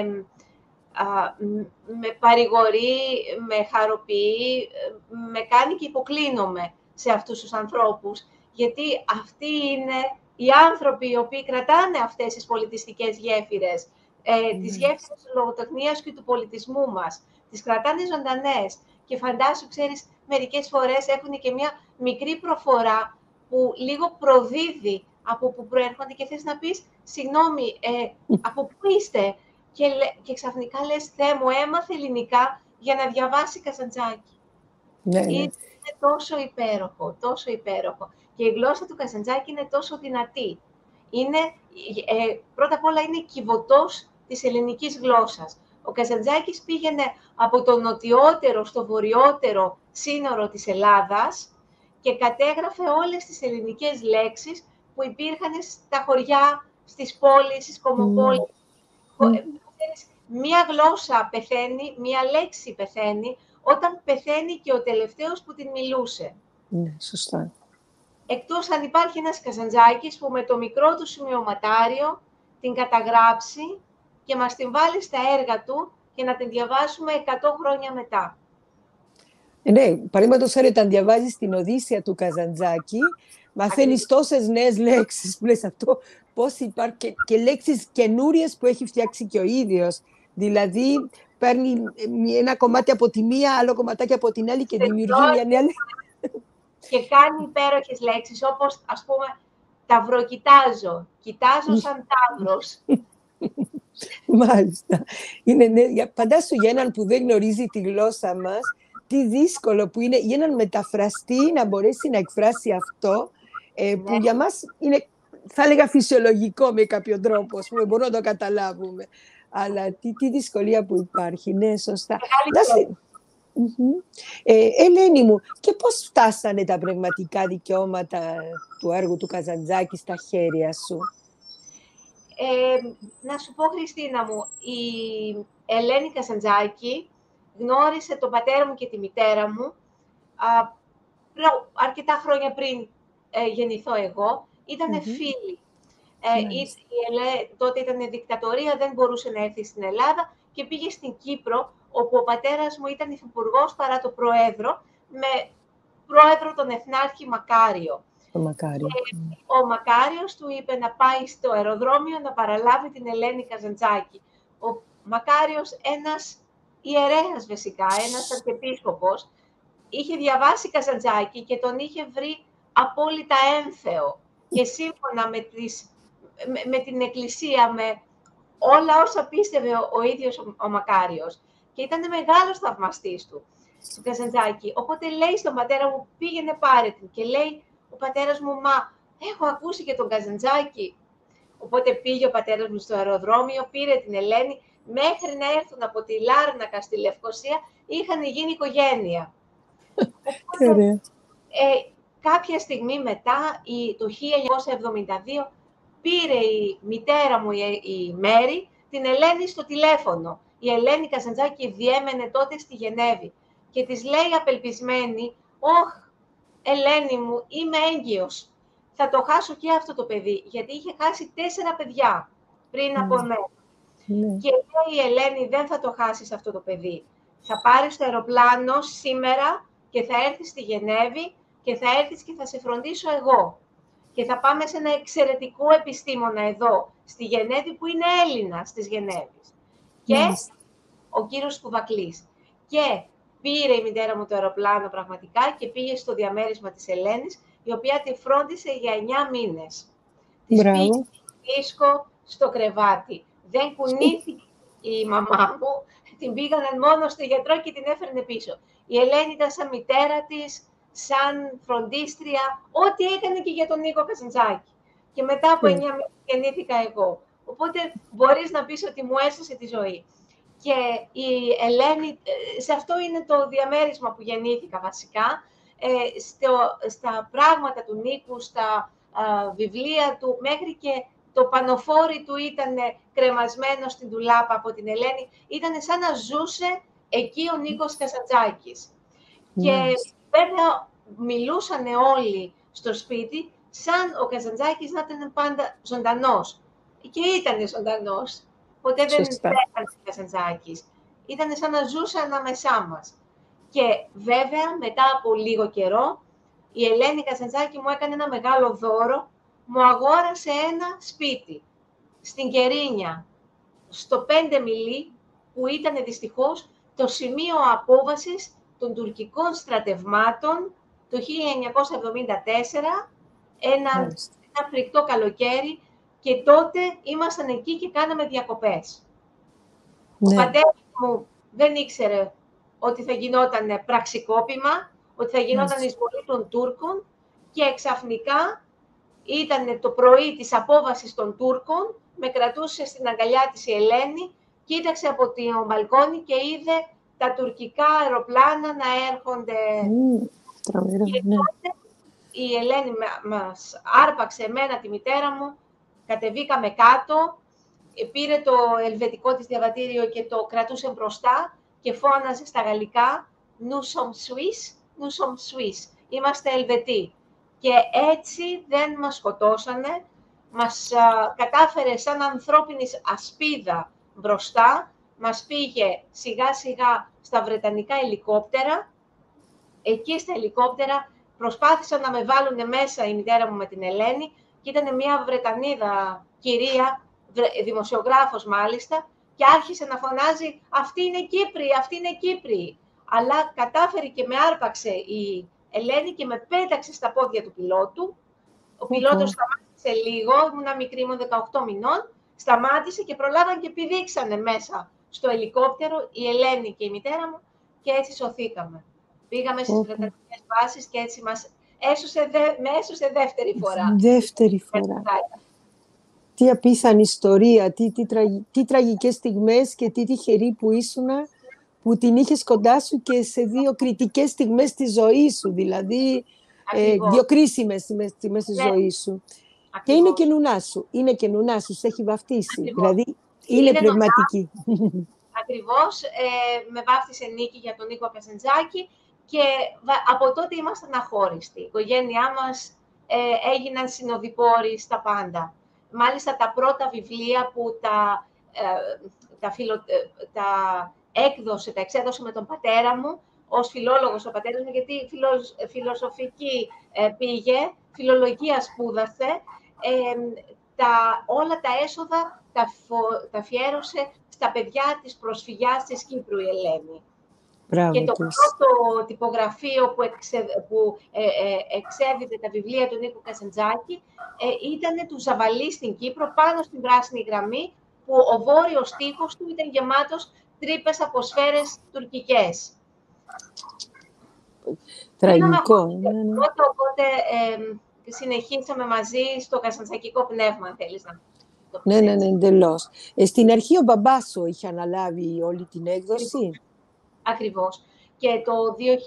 με παρηγορεί, με χαροποιεί, με κάνει και υποκλίνομαι σε αυτούς τους ανθρώπους, γιατί αυτοί είναι οι άνθρωποι οι οποίοι κρατάνε αυτές τις πολιτιστικές γέφυρες, τις γέφυρες της λογοτεχνίας και του πολιτισμού μας. Τις κρατάνε ζωντανές. Και φαντάσου, ξέρεις, μερικές φορές έχουν και μια μικρή προφορά που λίγο προδίδει από που προέρχονται και θες να πεις, συγγνώμη, από πού είστε? Και ξαφνικά λες, Θεέ μου, έμαθε ελληνικά για να διαβάσει Καζαντζάκη. Ναι. Είναι τόσο υπέροχο. Και η γλώσσα του Καζαντζάκη είναι τόσο δυνατή. Πρώτα απ' όλα είναι κυβωτός της ελληνικής γλώσσας. Ο Καζαντζάκης πήγαινε από το νοτιότερο στο βορειότερο σύνορο της Ελλάδας και κατέγραφε όλες τις ελληνικές λέξεις που υπήρχαν στα χωριά, στις πόλεις, στις κομμοπόλεις. Μία γλώσσα πεθαίνει, μία λέξη πεθαίνει, όταν πεθαίνει και ο τελευταίος που την μιλούσε. Ναι, σωστά. Εκτός αν υπάρχει ένας Καζαντζάκης που με το μικρό του σημειωματάριο την καταγράψει και μας την βάλει στα έργα του και να την διαβάσουμε 100 χρόνια μετά. Ναι, παραδείγματος χάρη, όταν διαβάζεις την Οδύσσεια του Καζαντζάκη, μαθαίνεις τόσες νέες λέξεις που λες αυτό, πώς υπάρχουν και λέξεις καινούριες που έχει φτιάξει και ο ίδιος. Δηλαδή, παίρνει ένα κομμάτι από τη μία, άλλο κομματάκι από την άλλη και δημιουργεί μια νέα λέξη. Και κάνει υπέροχες λέξεις, όπως, ας πούμε, ταυροκοιτάζω, κοιτάζω σαν ταύρος. Μάλιστα. Φαντάσου για έναν που δεν γνωρίζει τη γλώσσα μας, τι δύσκολο που είναι για έναν μεταφραστή να μπορέσει να εκφράσει αυτό, που για μας είναι, θα έλεγα, φυσιολογικό με κάποιο τρόπο, ας πούμε, μπορούμε να το καταλάβουμε. Αλλά τι δυσκολία που υπάρχει. Ναι, σωστά. Ελένη μου, και πώς φτάσανε τα πνευματικά δικαιώματα του έργου του Καζαντζάκη στα χέρια σου? Να σου πω, Χριστίνα μου, η Ελένη Καζαντζάκη γνώρισε τον πατέρα μου και τη μητέρα μου αρκετά χρόνια πριν γεννηθώ εγώ. Ήτανε φίλοι. Τότε ήταν δικτατορία, δεν μπορούσε να έρθει στην Ελλάδα και πήγε στην Κύπρο, όπου ο πατέρας μου ήταν υφυπουργός παρά το πρόεδρο, με πρόεδρο τον Εθνάρχη Μακάριο. Ο Μακάριος του είπε να πάει στο αεροδρόμιο να παραλάβει την Ελένη Καζαντζάκη. Ο Μακάριος, ένας ιερέας βασικά, ένας αρχιεπίσκοπος, είχε διαβάσει Καζαντζάκη και τον είχε βρει απόλυτα έμφεο. Και σύμφωνα με την Εκκλησία, με όλα όσα πίστευε ο ίδιος ο Μακάριος. Και ήταν μεγάλος θαυμαστής του Καζαντζάκη. Οπότε λέει στον πατέρα μου, πήγαινε πάρε την. Και λέει ο πατέρας μου, μα έχω ακούσει και τον Καζαντζάκη. Οπότε πήγε ο πατέρας μου στο αεροδρόμιο, πήρε την Ελένη, μέχρι να έρθουν από τη Λάρνακα στη Λευκοσία, είχαν γίνει οικογένεια. Οπότε, κάποια στιγμή μετά, το 1972, πήρε η μητέρα μου, η Μέρη, την Ελένη στο τηλέφωνο. Η Ελένη Καζαντζάκη διέμενε τότε στη Γενέβη και της λέει απελπισμένη, «Ωχ, Ελένη μου, είμαι έγκυος. Θα το χάσω και αυτό το παιδί», γιατί είχε χάσει 4 παιδιά πριν από μένα. Και λέει η Ελένη, «Δεν θα το χάσεις αυτό το παιδί. Θα πάρεις το αεροπλάνο σήμερα και θα έρθεις στη Γενέβη και θα έρθεις και θα σε φροντίσω εγώ. Και θα πάμε σε ένα εξαιρετικό επιστήμονα εδώ, στη Γενέβη, που είναι Έλληνας της Γενέβης. Και ο κύριος Κουβακλής. Και πήρε η μητέρα μου το αεροπλάνο πραγματικά και πήγε στο διαμέρισμα της Ελένης, η οποία τη φρόντισε για 9 μήνες. Της πήγε δίσκο στο κρεβάτι. Δεν κουνήθηκε η μαμά μου, την πήγανε μόνο στο γιατρό και την έφερνε πίσω. Η Ελένη ήταν σαν μητέρα της, σαν φροντίστρια, ό,τι έκανε και για τον Νίκο Καζαντζάκη. Και μετά από 9 μήνες γεννήθηκα εγώ. Οπότε μπορείς να πεις ότι μου έσωσε τη ζωή. Και η Ελένη, σε αυτό είναι το διαμέρισμα που γεννήθηκα βασικά, στα πράγματα του Νίκου, στα βιβλία του, μέχρι και το πανοφόρι του ήταν κρεμασμένο στην ντουλάπα από την Ελένη. Ήταν σαν να ζούσε εκεί ο Νίκος Καζαντζάκης. Και βέβαια μιλούσαν όλοι στο σπίτι σαν ο Καζαντζάκης να ήταν πάντα ζωντανός. Και ήταν ζωντανός. Ποτέ δεν ήταν ο Καζαντζάκης. Ήταν σαν να ζούσε ανάμεσά μας. Και βέβαια, μετά από λίγο καιρό, η Ελένη Καζαντζάκη μου έκανε ένα μεγάλο δώρο. Μου αγόρασε ένα σπίτι στην Κερίνια, στο 5 μιλί, που ήταν δυστυχώς το σημείο απόβασης των τουρκικών στρατευμάτων το 1974, ένα φρικτό καλοκαίρι, και τότε ήμασταν εκεί και κάναμε διακοπές. Ο πατέρας μου δεν ήξερε ότι θα γινόταν πραξικόπημα, ότι θα γινόταν εισβολή των Τούρκων, και ξαφνικά ήταν το πρωί της απόβασης των Τούρκων, με κρατούσε στην αγκαλιά της η Ελένη, κοίταξε από το μπαλκόνι και είδε τα τουρκικά αεροπλάνα να έρχονται. Και τότε η Ελένη μας άρπαξε εμένα, τη μητέρα μου, κατεβήκαμε κάτω, πήρε το ελβετικό της διαβατήριο και το κρατούσε μπροστά και φώναζε στα γαλλικά «Nous sommes Suisse, nous sommes Suisse». Είμαστε Ελβετοί. Και έτσι δεν μας σκοτώσανε, μας κατάφερε σαν ανθρώπινη ασπίδα μπροστά, μας πήγε σιγά σιγά στα βρετανικά ελικόπτερα. Εκεί στα ελικόπτερα προσπάθησαν να με βάλουν μέσα η μητέρα μου με την Ελένη, και ήταν μια Βρετανίδα κυρία, δημοσιογράφος μάλιστα, και άρχισε να φωνάζει «Αυτή είναι Κύπρη, αυτή είναι Κύπρη». Αλλά κατάφερε και με άρπαξε η Ελένη και με πέταξε στα πόδια του πιλότου. Ο πιλότος σταμάτησε λίγο, ήμουνα μικρή μου 18 μηνών, σταμάτησε και προλάβαν και πηδήξανε μέσα στο ελικόπτερο η Ελένη και η μητέρα μου, και έτσι σωθήκαμε. Πήγαμε στις βρετανικές βάσεις και έτσι μας με έσωσε δεύτερη φορά. Δεύτερη φορά. Τι απίθανη ιστορία, τι τραγικές στιγμές και τι τυχερή που ήσουνα, που την είχες κοντά σου και σε δύο κριτικές στιγμές της ζωής σου, δηλαδή δύο κρίσιμες στιγμές της ζωής σου. Ακριβώς. Και είναι και νουνά σου, σε έχει βαφτίσει, δηλαδή είναι πνευματική. Ακριβώς, με βάφτισε Νίκη για τον Νίκο Καζαντζάκη και από τότε ήμασταν αχώριστοι. Η οικογένειά μας έγιναν συνοδοιπόροι στα πάντα. Μάλιστα τα πρώτα βιβλία που τα εξέδωσε με τον πατέρα μου, ως φιλόλογος ο πατέρας μου, γιατί φιλοσοφική πήγε, φιλολογία σπούδασε, όλα τα έσοδα τα αφιέρωσε στα παιδιά της προσφυγιάς της Κύπρου η Ελένη. Μπράβο, και το πρώτο τυπογραφείο που εξέδιδε τα βιβλία του Νίκου Καζαντζάκη ήταν του Ζαβαλή στην Κύπρο, πάνω στην πράσινη γραμμή, που ο βόρειος τοίχος του ήταν γεμάτος τρύπες από σφαίρες τουρκικές. Τραγικό. Οπότε συνεχίσαμε μαζί στο καζαντζακικό πνεύμα, αν θέλεις να το πεις. Ναι, εντελώς. Στην αρχή ο μπαμπάς σου είχε αναλάβει όλη την έκδοση. Ακριβώς. Και το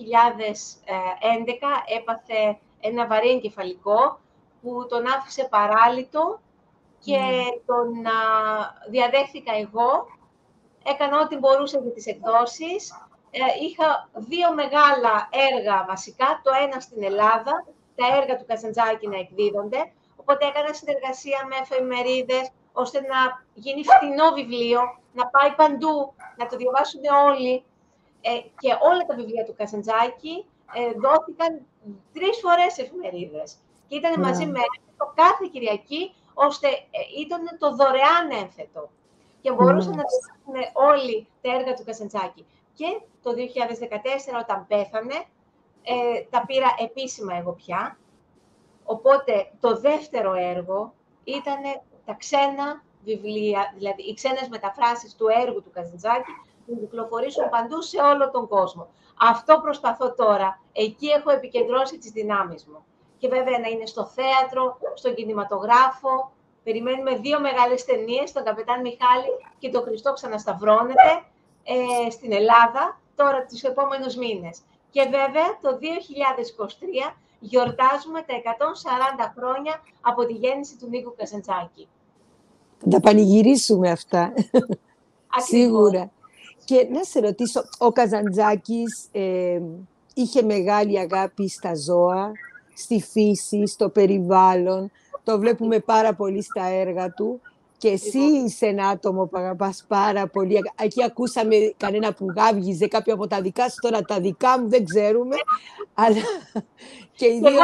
2011 έπαθε ένα βαρύ εγκεφαλικό που τον άφησε παράλυτο και τον διαδέχθηκα εγώ. Έκανα ό,τι μπορούσα για τις εκδόσεις. Είχα δύο μεγάλα έργα βασικά, το ένα στην Ελλάδα, τα έργα του Καζαντζάκη να εκδίδονται. Οπότε έκανα συνεργασία με εφημερίδες, ώστε να γίνει φτηνό βιβλίο, να πάει παντού, να το διαβάσουν όλοι. Και όλα τα βιβλία του Καζαντζάκη δόθηκαν 3 φορές εφημερίδες. Και ήταν μαζί με το κάθε Κυριακή, ώστε ήταν το δωρεάν ένθετο. Και μπορούσαν να διαβάσουν όλοι τα έργα του Καζαντζάκη. Και το 2014 όταν πέθανε, τα πήρα επίσημα εγώ πια. Οπότε το δεύτερο έργο ήταν τα ξένα βιβλία, δηλαδή οι ξένες μεταφράσεις του έργου του Καζαντζάκη, που κυκλοφορήσουν παντού σε όλο τον κόσμο. Αυτό προσπαθώ τώρα. Εκεί έχω επικεντρώσει τις δυνάμεις μου. Και βέβαια να είναι στο θέατρο, στον κινηματογράφο. Περιμένουμε 2 μεγάλες ταινίες, τον Καπετάν Μιχάλη και τον Χριστό Ξανασταυρώνεται, στην Ελλάδα, τώρα τους επόμενους μήνες. Και βέβαια το 2023 γιορτάζουμε τα 140 χρόνια από τη γέννηση του Νίκου Καζαντζάκη. Θα τα πανηγυρίσουμε αυτά. Ακριβώς. Σίγουρα. Και να σε ρωτήσω, ο Καζαντζάκης είχε μεγάλη αγάπη στα ζώα, στη φύση, στο περιβάλλον. Το βλέπουμε πάρα πολύ στα έργα του. Και εσύ είσαι ένα άτομο που αγαπάς πάρα πολύ. Εκεί ακούσαμε κανένα που γάβγιζε κάποιο από τα δικά σου, τώρα τα δικά μου δεν ξέρουμε. Αλλά και οι δύο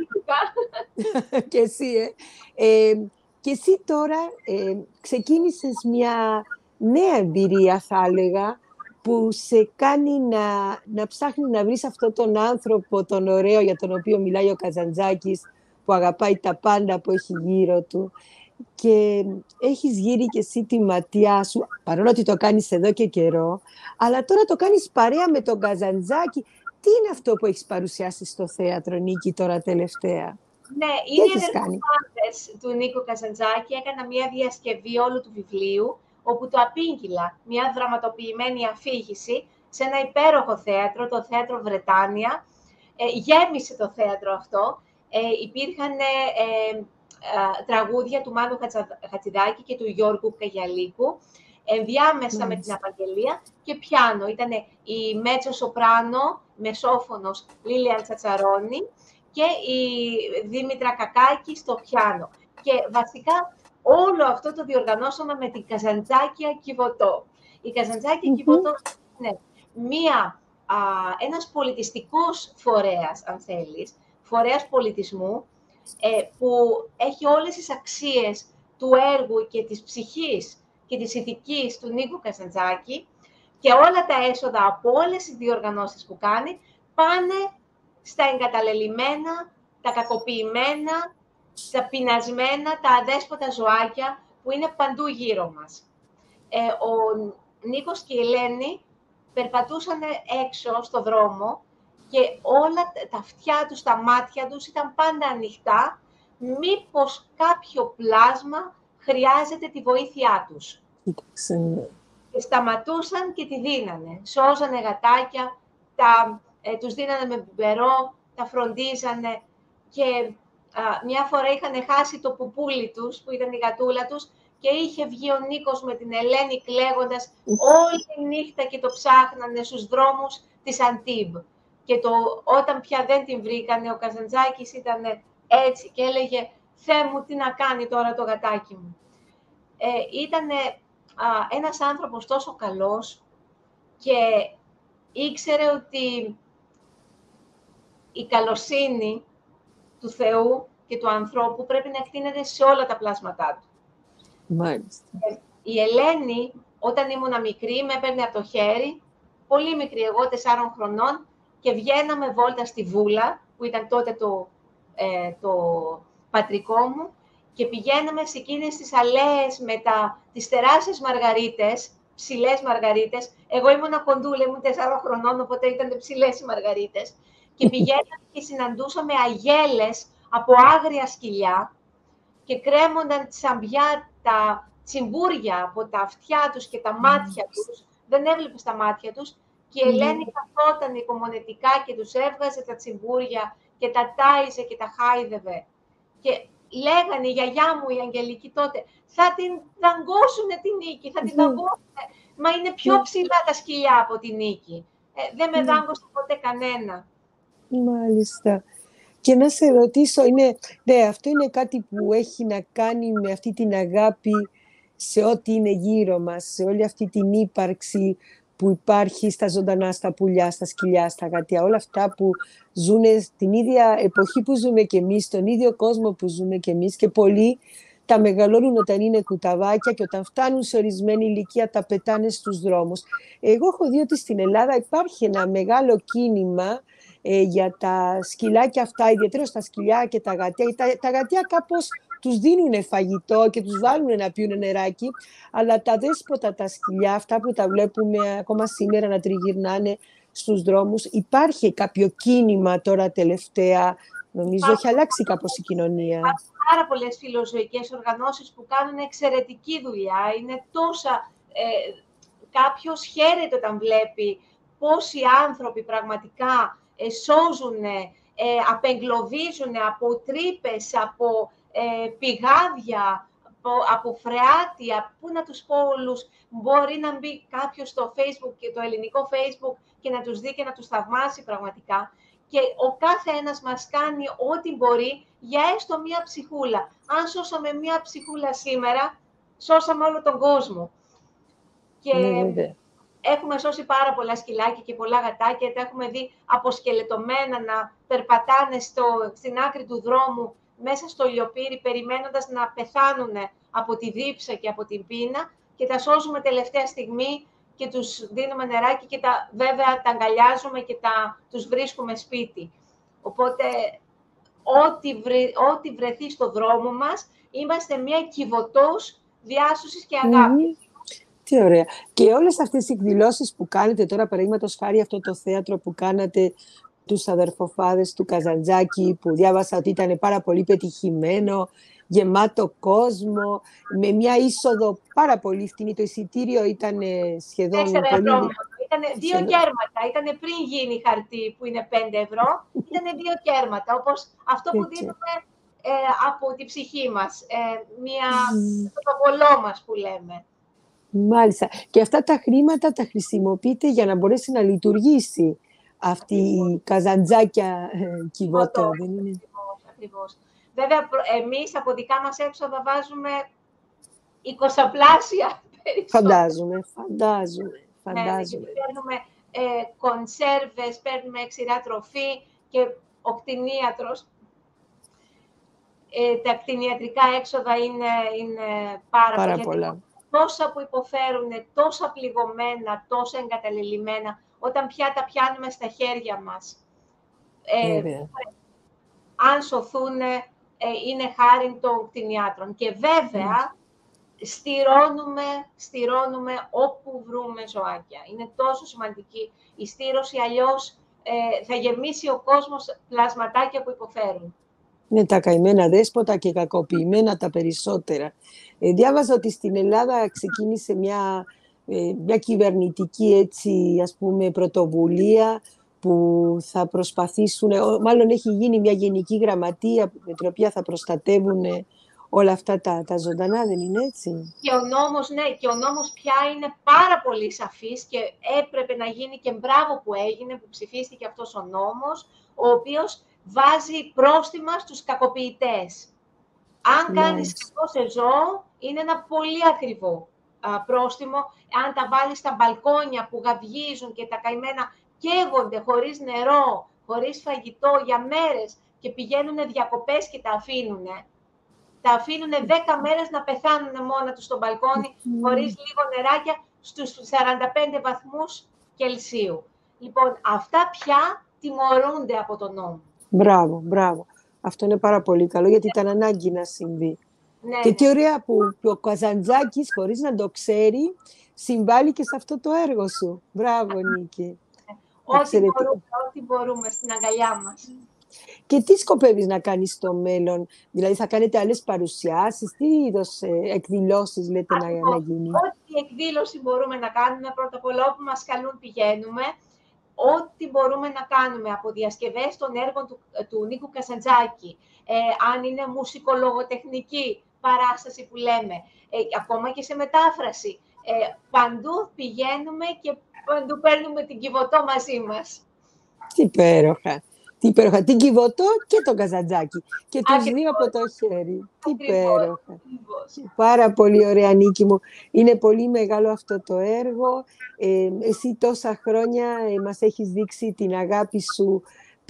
και εσύ, και εσύ τώρα ξεκίνησες μια νέα εμπειρία, θα έλεγα, που σε κάνει να ψάχνει να βρεις αυτόν τον άνθρωπο, τον ωραίο για τον οποίο μιλάει ο Καζαντζάκης, που αγαπάει τα πάντα που έχει γύρω του. Και έχεις γύρει και εσύ τη ματιά σου, παρόλο ότι το κάνεις εδώ και καιρό, αλλά τώρα το κάνεις παρέα με τον Καζαντζάκη. Τι είναι αυτό που έχεις παρουσιάσει στο θέατρο, Νίκη, τώρα τελευταία? Ναι, είναι οι εργοπάντες του Νίκου Καζαντζάκη. Έκανα μια διασκευή όλου του βιβλίου, όπου το απήγγειλα, μια δραματοποιημένη αφήγηση σε ένα υπέροχο θέατρο, το Θέατρο Βρετάνια. Γέμισε το θέατρο αυτό. Υπήρχαν τραγούδια του Μάνου Χατζηδάκη και του Γιώργου Καγιαλίκου, ενδιάμεσα με την απαγγελία, και πιάνο. Ήταν η μέτσο σοπράνο, μεσόφωνος Λίλιαν Τσατσαρώνη και η Δήμητρα Κακάκη στο πιάνο. Και βασικά όλο αυτό το διοργανώσαμε με την Καζαντζάκια Κιβωτό. Η Καζαντζάκια Κιβωτό είναι ένας πολιτιστικός φορέας, αν θέλεις, φορέας πολιτισμού, που έχει όλες τις αξίες του έργου και της ψυχής και της ηθικής του Νίκου Καζαντζάκη, και όλα τα έσοδα από όλες τις διοργανώσεις που κάνει πάνε στα εγκαταλελειμμένα, τα κακοποιημένα, τα πεινασμένα, τα αδέσποτα ζωάκια που είναι παντού γύρω μας. Ο Νίκος και η Ελένη περπατούσαν έξω στο δρόμο και όλα τα αυτιά τους, τα μάτια τους ήταν πάντα ανοιχτά, μήπως κάποιο πλάσμα χρειάζεται τη βοήθειά τους. Και σταματούσαν και τη δίνανε. Σώζανε γατάκια, τους δίνανε με μπιμπερό, τα φροντίζανε. Και μια φορά είχαν χάσει το πουπούλι τους, που ήταν η γατούλα τους, και είχε βγει ο Νίκος με την Ελένη κλαίγοντας όλη τη νύχτα και το ψάχνανε στους δρόμους της Αντίμπ. Και όταν πια δεν την βρήκανε, ο Καζαντζάκης ήταν έτσι και έλεγε «Θεέ μου, τι να κάνει τώρα το γατάκι μου». Ήτανε ένας άνθρωπος τόσο καλός και ήξερε ότι η καλοσύνη του Θεού και του ανθρώπου πρέπει να εκτείνεται σε όλα τα πλάσματά του. Μάλιστα. Η Ελένη, όταν ήμουνα μικρή, με έπαιρνε από το χέρι, πολύ μικρή, εγώ 4 χρονών, και βγαίναμε βόλτα στη Βούλα, που ήταν τότε το πατρικό μου, και πηγαίναμε σε εκείνες τις αλέες με τις τεράστιες μαργαρίτες, ψηλές μαργαρίτες. Εγώ ήμουνα κοντούλα, ήμουν 4 χρονών, οπότε ήταν ψηλές οι μαργαρίτες. Και πηγαίναμε και συναντούσαμε αγέλες από άγρια σκυλιά και κρέμονταν τσαμπιά τα τσιμπούρια από τα αυτιά τους και τα μάτια τους. Δεν έβλεπες τα μάτια τους. Και η Ελένη καθόταν υπομονετικά και τους έβγαζε τα τσιμπούρια και τα τάιζε και τα χάιδευε. Και λέγανε η γιαγιά μου, η Αγγελική τότε, θα την δαγκώσουνε την Νίκη, θα την δαγκώσουνε. Μα είναι πιο ψηλά τα σκυλιά από την Νίκη. Δεν με δάγκωσε ποτέ κανένα. Μάλιστα. Και να σε ρωτήσω, αυτό είναι κάτι που έχει να κάνει με αυτή την αγάπη σε ό,τι είναι γύρω μας, σε όλη αυτή την ύπαρξη που υπάρχει στα ζωντανά, στα πουλιά, στα σκυλιά, στα γατιά, όλα αυτά που ζουν στην ίδια εποχή που ζούμε κι εμείς, στον ίδιο κόσμο που ζούμε κι εμείς, και πολλοί τα μεγαλώνουν όταν είναι κουταβάκια και όταν φτάνουν σε ορισμένη ηλικία τα πετάνε στους δρόμους. Εγώ έχω δει ότι στην Ελλάδα υπάρχει ένα μεγάλο κίνημα για τα σκυλάκια αυτά, ιδιαίτερα στα σκυλιά και τα γατιά. Τα γατιά κάπως τους δίνουν φαγητό και τους βάλουν να πιούν νεράκι, αλλά τα δέσποτα, τα σκυλιά, αυτά που τα βλέπουμε ακόμα σήμερα να τριγυρνάνε στους δρόμους, υπάρχει κάποιο κίνημα τώρα τελευταία, νομίζω έχει αλλάξει κάπως η κοινωνία. Υπάρχουν πάρα πολλές φιλοζωικές οργανώσεις που κάνουν εξαιρετική δουλειά. Είναι τόσα... κάποιος χαίρεται όταν βλέπει πόσοι άνθρωποι πραγματικά σώζουν, απεγκλωβίζουν από τρύπες, από πηγάδια, από φρεάτια, πού να τους πω όλους. Μπορεί να μπει κάποιος στο Facebook, και το ελληνικό Facebook, και να τους δει και να τους θαυμάσει πραγματικά. Και ο κάθε ένας μας κάνει ό,τι μπορεί για έστω μία ψυχούλα. Αν σώσαμε μία ψυχούλα σήμερα, σώσαμε όλο τον κόσμο. Και έχουμε σώσει πάρα πολλά σκυλάκια και πολλά γατάκια. Τα έχουμε δει αποσκελετωμένα να περπατάνε στην άκρη του δρόμου, μέσα στο λιοπύρι, περιμένοντας να πεθάνουν από τη δίψα και από την πείνα, και τα σώζουμε τελευταία στιγμή και τους δίνουμε νεράκι και βέβαια τα αγκαλιάζουμε και τους βρίσκουμε σπίτι. Οπότε, ό,τι βρεθεί στο δρόμο μας, είμαστε μια κυβωτός διάσωσης και αγάπης. Τι ωραία. Και όλες αυτές οι εκδηλώσεις που κάνετε τώρα, παραδείγματος χάρη αυτό το θέατρο που κάνατε, τους αδερφοφάδες του Καζαντζάκη, που διάβασα ότι ήταν πάρα πολύ πετυχημένο, γεμάτο κόσμο, με μια είσοδο πάρα πολύ φτηνή. Το εισιτήριο ήταν σχεδόν 4 ευρώ. Ήταν 2 κέρματα. Ήταν πριν γίνει χαρτί που είναι 5 ευρώ. Ήταν 2 κέρματα, όπως αυτό που δίνουμε από τη ψυχή μας. Το βολό μας που λέμε. Μάλιστα. Και αυτά τα χρήματα τα χρησιμοποιείτε για να μπορέσει να λειτουργήσει αυτή η Καζαντζάκια κυβωτό, δεν είναι? Ακριβώς. Βέβαια, εμείς από δικά μας έξοδα βάζουμε 20πλάσια περισσότερο. Φαντάζομαι. Παίρνουμε κονσέρβες, παίρνουμε ξηρά τροφή και ο κτηνίατρος. Τα κτηνιατρικά έξοδα είναι πάρα πολλά. Τόσα που υποφέρουν, τόσα πληγωμένα, τόσα εγκαταλελειμμένα, όταν πια τα πιάνουμε στα χέρια μας. Αν σωθούν, είναι χάριν των κτηνιάτρων. Και βέβαια, στηρώνουμε όπου βρούμε ζωάκια. Είναι τόσο σημαντική η στήρωση, αλλιώς θα γεμίσει ο κόσμος πλασματάκια που υποφέρουν. Είναι τα καημένα δέσποτα και κακοποιημένα τα περισσότερα. Διάβαζα ότι στην Ελλάδα ξεκίνησε μια κυβερνητική πρωτοβουλία που θα προσπαθήσουν, μάλλον έχει γίνει μια γενική γραμματεία με την οποία θα προστατεύουν όλα αυτά τα ζωντανά, δεν είναι έτσι? Και ο νόμος πια είναι πάρα πολύ σαφής και έπρεπε να γίνει, και μπράβο που έγινε, που ψηφίστηκε αυτός ο νόμος, ο οποίος βάζει πρόστιμα στους κακοποιητές. Αν κάνεις κακό σε ζώο, είναι ένα πολύ ακριβό πρόστιμο. Αν τα βάλεις στα μπαλκόνια που γαυγίζουν και τα καημένα καίγονται χωρίς νερό, χωρίς φαγητό για μέρες και πηγαίνουν διακοπές και τα αφήνουν. Τα αφήνουν 10 μέρες να πεθάνουν μόνα τους στο μπαλκόνι, χωρίς λίγο νεράκια, στους 45 βαθμούς Κελσίου. Λοιπόν, αυτά πια τιμωρούνται από τον νόμο. Μπράβο. Αυτό είναι πάρα πολύ καλό, γιατί ήταν ανάγκη να συμβεί. Ναι, και τι ωραία που ο Καζαντζάκης, χωρίς να το ξέρει, συμβάλλει και σε αυτό το έργο σου. Μπράβο, Νίκη. Ό,τι μπορούμε στην αγκαλιά μας. Και τι σκοπεύεις να κάνεις στο μέλλον? Δηλαδή θα κάνετε άλλες παρουσιάσεις? Τι είδος εκδηλώσεις λέτε να γίνει? Ό,τι εκδήλωση μπορούμε να κάνουμε, πρώτα απ' όλα όπου μας καλούν πηγαίνουμε. Ό,τι μπορούμε να κάνουμε, από διασκευές των έργων του Νίκου Καζαντζάκη, αν είναι μουσικολογοτεχνική παράσταση που λέμε, ακόμα και σε μετάφραση. Παντού πηγαίνουμε και παντού παίρνουμε την κυβωτό μαζί μας. Τι υπέροχα. Την κυβωτό και τον Καζαντζάκη. Και τους δύο από το χέρι. Τι υπέροχα. Πάρα πολύ ωραία, Νίκη μου. Είναι πολύ μεγάλο αυτό το έργο. Εσύ τόσα χρόνια μας έχεις δείξει την αγάπη σου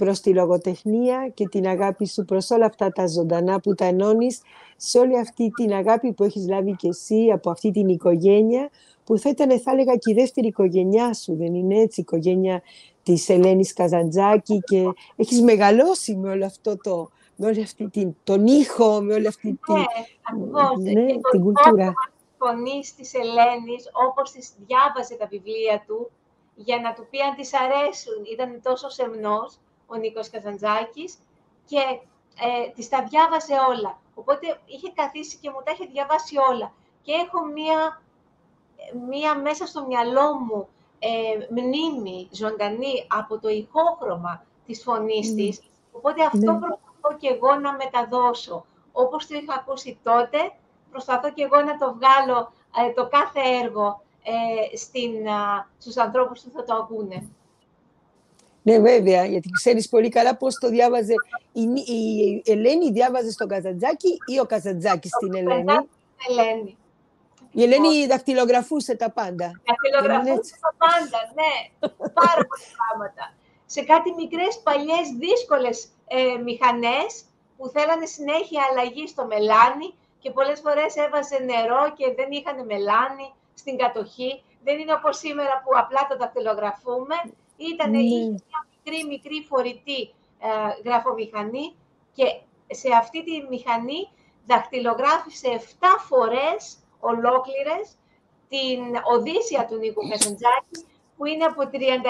προς τη λογοτεχνία και την αγάπη σου προς όλα αυτά τα ζωντανά που τα ενώνεις σε όλη αυτή την αγάπη που έχεις λάβει και εσύ από αυτή την οικογένεια, που θα ήταν, θα έλεγα, και η δεύτερη οικογένειά σου, δεν είναι έτσι, η οικογένεια της Ελένης Καζαντζάκη, και έχεις μεγαλώσει με όλο αυτό με όλη αυτή τον ήχο, με όλη αυτή την κουλτούρα. Φωνής της Ελένης, όπως τις διάβαζε τα βιβλία του, για να του πει αν της αρέσουν. Ήταν τόσο σεμνός ο Νίκος Καζαντζάκης και τις τα διάβασε όλα. Οπότε είχε καθίσει και μου τα είχε διαβάσει όλα. Και έχω μία μέσα στο μυαλό μου μνήμη ζωντανή από το ηχόχρωμα της φωνής της. Οπότε αυτό προσπαθώ και εγώ να μεταδώσω. Όπως το είχα ακούσει τότε, προσπαθώ και εγώ να το βγάλω το κάθε έργο στους ανθρώπους που θα το ακούνε. Ναι, βέβαια, γιατί ξέρεις πολύ καλά πώς το διάβαζε. Η Ελένη διάβαζε στον Καζαντζάκη ή ο Καζαντζάκης στην Ελένη? Η Ελένη δαχτυλογραφούσε τα πάντα. Δαχτυλογραφούσε τα πάντα, ναι. Πάρα πολλά πράγματα. Σε κάτι μικρές, παλιές, δύσκολες μηχανές που θέλανε συνέχεια αλλαγή στο μελάνι και πολλές φορές έβαζε νερό και δεν είχαν μελάνι στην κατοχή. Δεν είναι όπως σήμερα που απλά το δαχτυλογραφούμε. Είχε μια μικρή φορητή γραφομηχανή και σε αυτή τη μηχανή δαχτυλογράφησε 7 φορές ολόκληρες την Οδύσσια του Νίκου Καζαντζάκη, που είναι από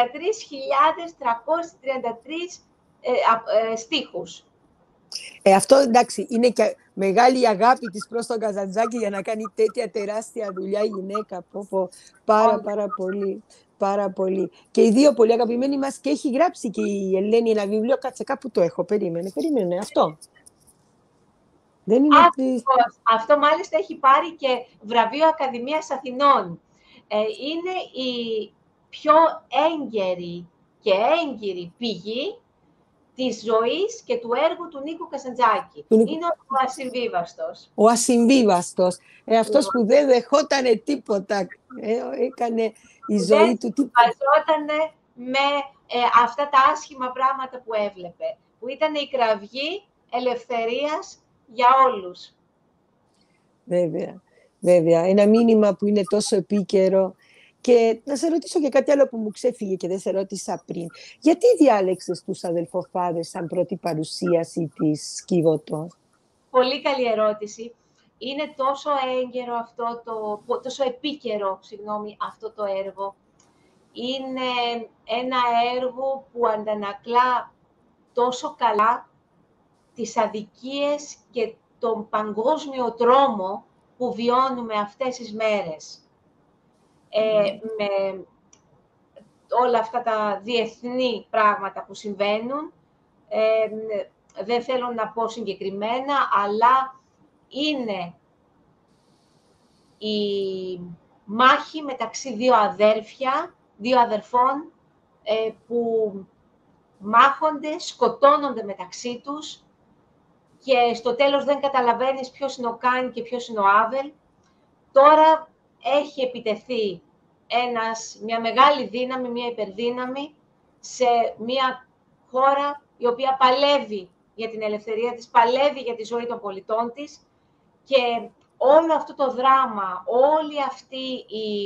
33.333 στίχους. Αυτό, εντάξει, είναι και μεγάλη αγάπη της προς τον Καζαντζάκη για να κάνει τέτοια τεράστια δουλειά η γυναίκα. Πάρα πολύ. Και οι δύο πολύ αγαπημένοι μας, και έχει γράψει και η Ελένη ένα βιβλίο, κάτσε κάπου το έχω, περίμενε, αυτό. Δεν είναι αυτό μάλιστα έχει πάρει και βραβείο Ακαδημίας Αθηνών. Είναι η πιο έγκαιρη και έγκυρη πηγή της ζωής και του έργου του Νίκου Καζαντζάκη. Είναι ο ασυμβίβαστος. Ο ασυμβίβαστος. Αυτός που δεν δεχότανε τίποτα. Έκανε η ζωή του. Δεν βαζότανε με αυτά τα άσχημα πράγματα που έβλεπε. Που ήταν η κραυγή ελευθερίας για όλους. Βέβαια. Ένα μήνυμα που είναι τόσο επίκαιρο. Και να σε ρωτήσω και κάτι άλλο που μου ξέφυγε και δεν σε ρώτησα πριν. Γιατί διάλεξες τους αδελφοφάδες σαν πρώτη παρουσίαση της Σκίβωτο? Πολύ καλή ερώτηση. Είναι τόσο έγκαιρο τόσο επίκαιρο, αυτό το έργο. Είναι ένα έργο που αντανακλά τόσο καλά τις αδικίες και τον παγκόσμιο τρόμο που βιώνουμε αυτές τις μέρες. Με όλα αυτά τα διεθνή πράγματα που συμβαίνουν. Δεν θέλω να πω συγκεκριμένα, αλλά είναι η μάχη μεταξύ δύο αδερφών που μάχονται, σκοτώνονται μεταξύ τους και στο τέλος δεν καταλαβαίνεις ποιος είναι ο Κάιν και ποιος είναι ο Άβελ. Τώρα έχει επιτεθεί μια μεγάλη δύναμη, μια υπερδύναμη σε μια χώρα η οποία παλεύει για την ελευθερία της, παλεύει για τη ζωή των πολιτών της και όλο αυτό το δράμα, όλη αυτή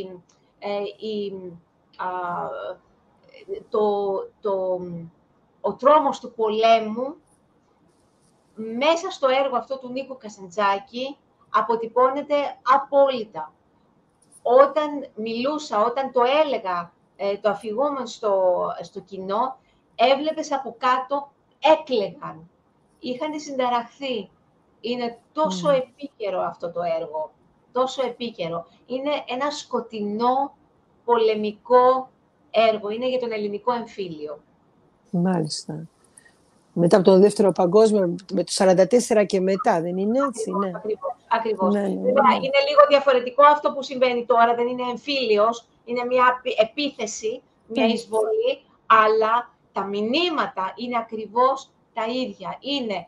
ο τρόμος του πολέμου μέσα στο έργο αυτό του Νίκου Καζαντζάκη αποτυπώνεται απόλυτα. Όταν μιλούσα, όταν το έλεγα, το αφηγούμενο στο κοινό, έβλεπες από κάτω, έκλαιγαν. Είχαν συνταραχθεί. Είναι τόσο επίκαιρο αυτό το έργο. Τόσο επίκαιρο. Είναι ένα σκοτεινό, πολεμικό έργο. Είναι για τον ελληνικό εμφύλιο. Μάλιστα. Μετά από τον Δεύτερο Παγκόσμιο, με το 1944 και μετά, δεν είναι έτσι? Ακριβώς. Ναι. Είναι λίγο διαφορετικό αυτό που συμβαίνει τώρα, δεν είναι εμφύλιος, είναι μια επίθεση, μια εισβολή, αλλά τα μηνύματα είναι ακριβώς τα ίδια. Είναι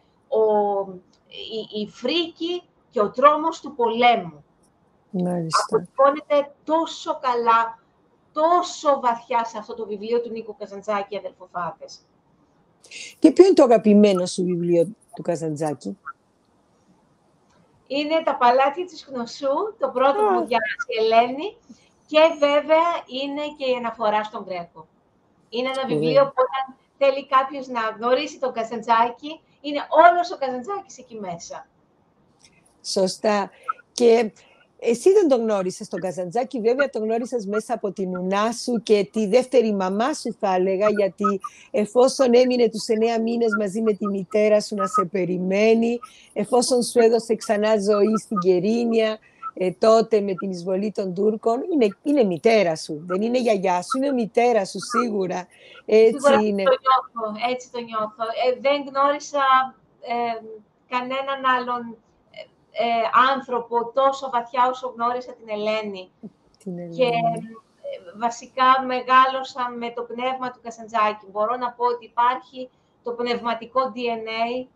η φρίκη και ο τρόμος του πολέμου. Αποτυπώνεται τόσο καλά, τόσο βαθιά σε αυτό το βιβλίο του Νίκου Καζαντζάκη, Αδελφοφάδες. Και ποιο είναι το αγαπημένο σου βιβλίο του Καζαντζάκη? Είναι «Τα παλάτια της Γνωσού», το πρώτο που διάβασε η Ελένη, και βέβαια είναι και η αναφορά στον Γκρέκο. Είναι ένα βιβλίο που όταν θέλει κάποιος να γνωρίσει τον Καζαντζάκη, είναι όλος ο Καζαντζάκης εκεί μέσα. Σωστά. Και εσύ δεν τον γνώρισες τον Καζαντζάκη, βέβαια τον γνώρισες μέσα από την νονά σου και τη δεύτερη μαμά σου, θα έλεγα, γιατί εφόσον έμεινε τους 9 μήνες μαζί με τη μητέρα σου να σε περιμένει, εφόσον σου έδωσε ξανά ζωή στην Κερίνια, τότε με την εισβολή των Τούρκων, είναι μητέρα σου, δεν είναι γιαγιά σου, είναι μητέρα σου σίγουρα. Έτσι σίγουρα είναι. Έτσι το νιώθω. Δεν γνώρισα κανέναν άλλον άνθρωπο τόσο βαθιά όσο γνώρισα την Ελένη. Και βασικά μεγάλωσα με το πνεύμα του Καζαντζάκη. Μπορώ να πω ότι υπάρχει το πνευματικό DNA,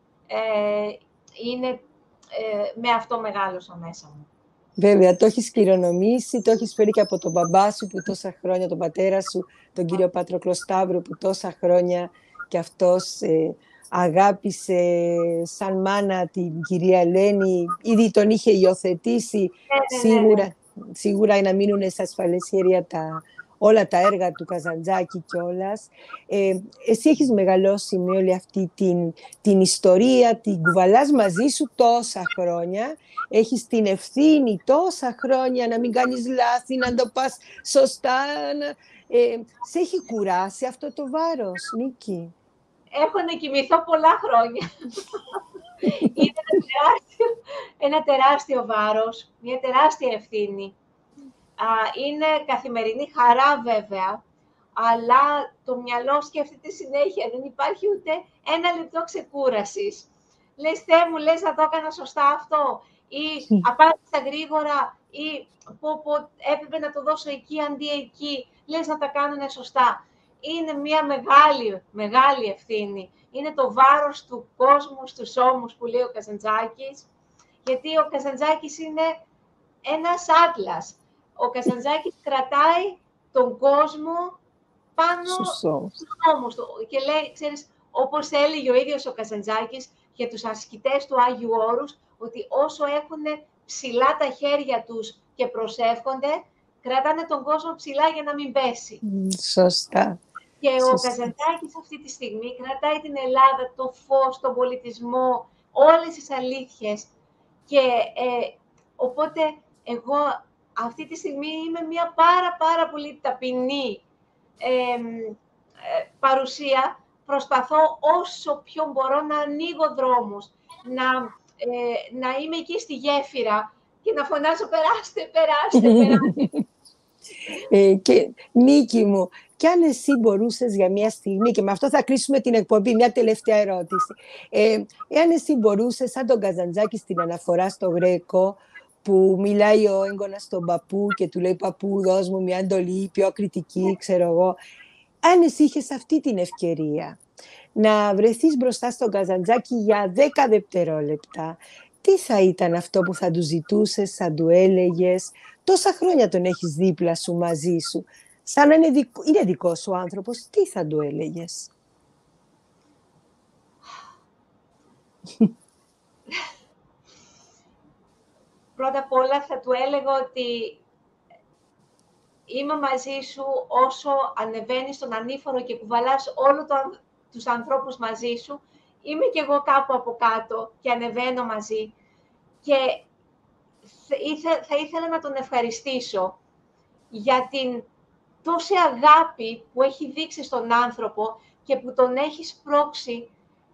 με αυτό μεγάλωσα μέσα μου. Βέβαια, το έχεις κληρονομήσει, το έχεις φέρει και από τον μπαμπά σου που τόσα χρόνια, τον πατέρα σου, τον κύριο Πατροκλό Σταύρο, που τόσα χρόνια και αυτός αγάπησε σαν μάνα την κυρία Ελένη, ήδη τον είχε υιοθετήσει, σίγουρα να μείνουν σε ασφαλές χέρια όλα τα έργα του Καζαντζάκη κιόλας. Εσύ έχεις μεγαλώσει με όλη αυτή την ιστορία, την κουβαλάς μαζί σου τόσα χρόνια, έχεις την ευθύνη τόσα χρόνια να μην κάνεις λάθη, να το πας σωστά. Σε έχει κουράσει αυτό το βάρος, Νίκη? Έχω να κοιμηθώ πολλά χρόνια. Είναι ένα τεράστιο βάρος, μια τεράστια ευθύνη. Είναι καθημερινή χαρά βέβαια, αλλά το μυαλό σκέφτεται συνέχεια. Δεν υπάρχει ούτε ένα λεπτό ξεκούρασης. Λες, Θεέ μου, λες να το έκανα σωστά αυτό, ή απάντησα γρήγορα, ή έπρεπε να το δώσω εκεί αντί εκεί. Λες να τα κάνουν σωστά. Είναι μια μεγάλη, μεγάλη ευθύνη. Είναι το βάρος του κόσμου στους ώμους που λέει ο Καζαντζάκης, γιατί ο Καζαντζάκης είναι ένας άτλας. Ο Καζαντζάκης κρατάει τον κόσμο πάνω στους ώμους του. Και λέει, ξέρεις, όπως έλεγε ο ίδιος ο Καζαντζάκης για τους ασκητές του Άγιου Όρους, ότι όσο έχουν ψηλά τα χέρια τους και προσεύχονται, κρατάνε τον κόσμο ψηλά για να μην πέσει. Σωστά. Και ο Καζαντζάκης αυτή τη στιγμή κρατάει την Ελλάδα, το φως, τον πολιτισμό, όλες τις αλήθειες. Και οπότε εγώ αυτή τη στιγμή είμαι μια πάρα πολύ ταπεινή παρουσία. Προσπαθώ όσο πιο μπορώ να ανοίγω δρόμους, να είμαι εκεί στη γέφυρα και να φωνάζω περάστε. Και Νίκη μου, κι αν εσύ μπορούσες για μια στιγμή, και με αυτό θα κλείσουμε την εκπομπή, μια τελευταία ερώτηση. Εάν εσύ μπορούσες, σαν τον Καζαντζάκη στην αναφορά στο Γκρέκο, που μιλάει ο έγκονας στον παππού και του λέει «Παππού, δώσ' μου μια εντολή πιο κριτική», ξέρω εγώ. Αν εσύ είχες αυτή την ευκαιρία να βρεθείς μπροστά στον Καζαντζάκη για 10 δευτερόλεπτα, τι θα ήταν αυτό που θα του ζητούσες, θα του έλεγες? Τόσα χρόνια τον έχεις δίπλα σου, μαζί σου. Σαν να είναι δικός σου άνθρωπος, τι θα του έλεγες? Πρώτα απ' όλα θα του έλεγα ότι είμαι μαζί σου όσο ανεβαίνεις στον ανήφορο και κουβαλάς όλους τους ανθρώπους μαζί σου. Είμαι κι εγώ κάπου από κάτω και ανεβαίνω μαζί. Και θα ήθελα να τον ευχαριστήσω για την τόση αγάπη που έχει δείξει στον άνθρωπο και που τον έχει σπρώξει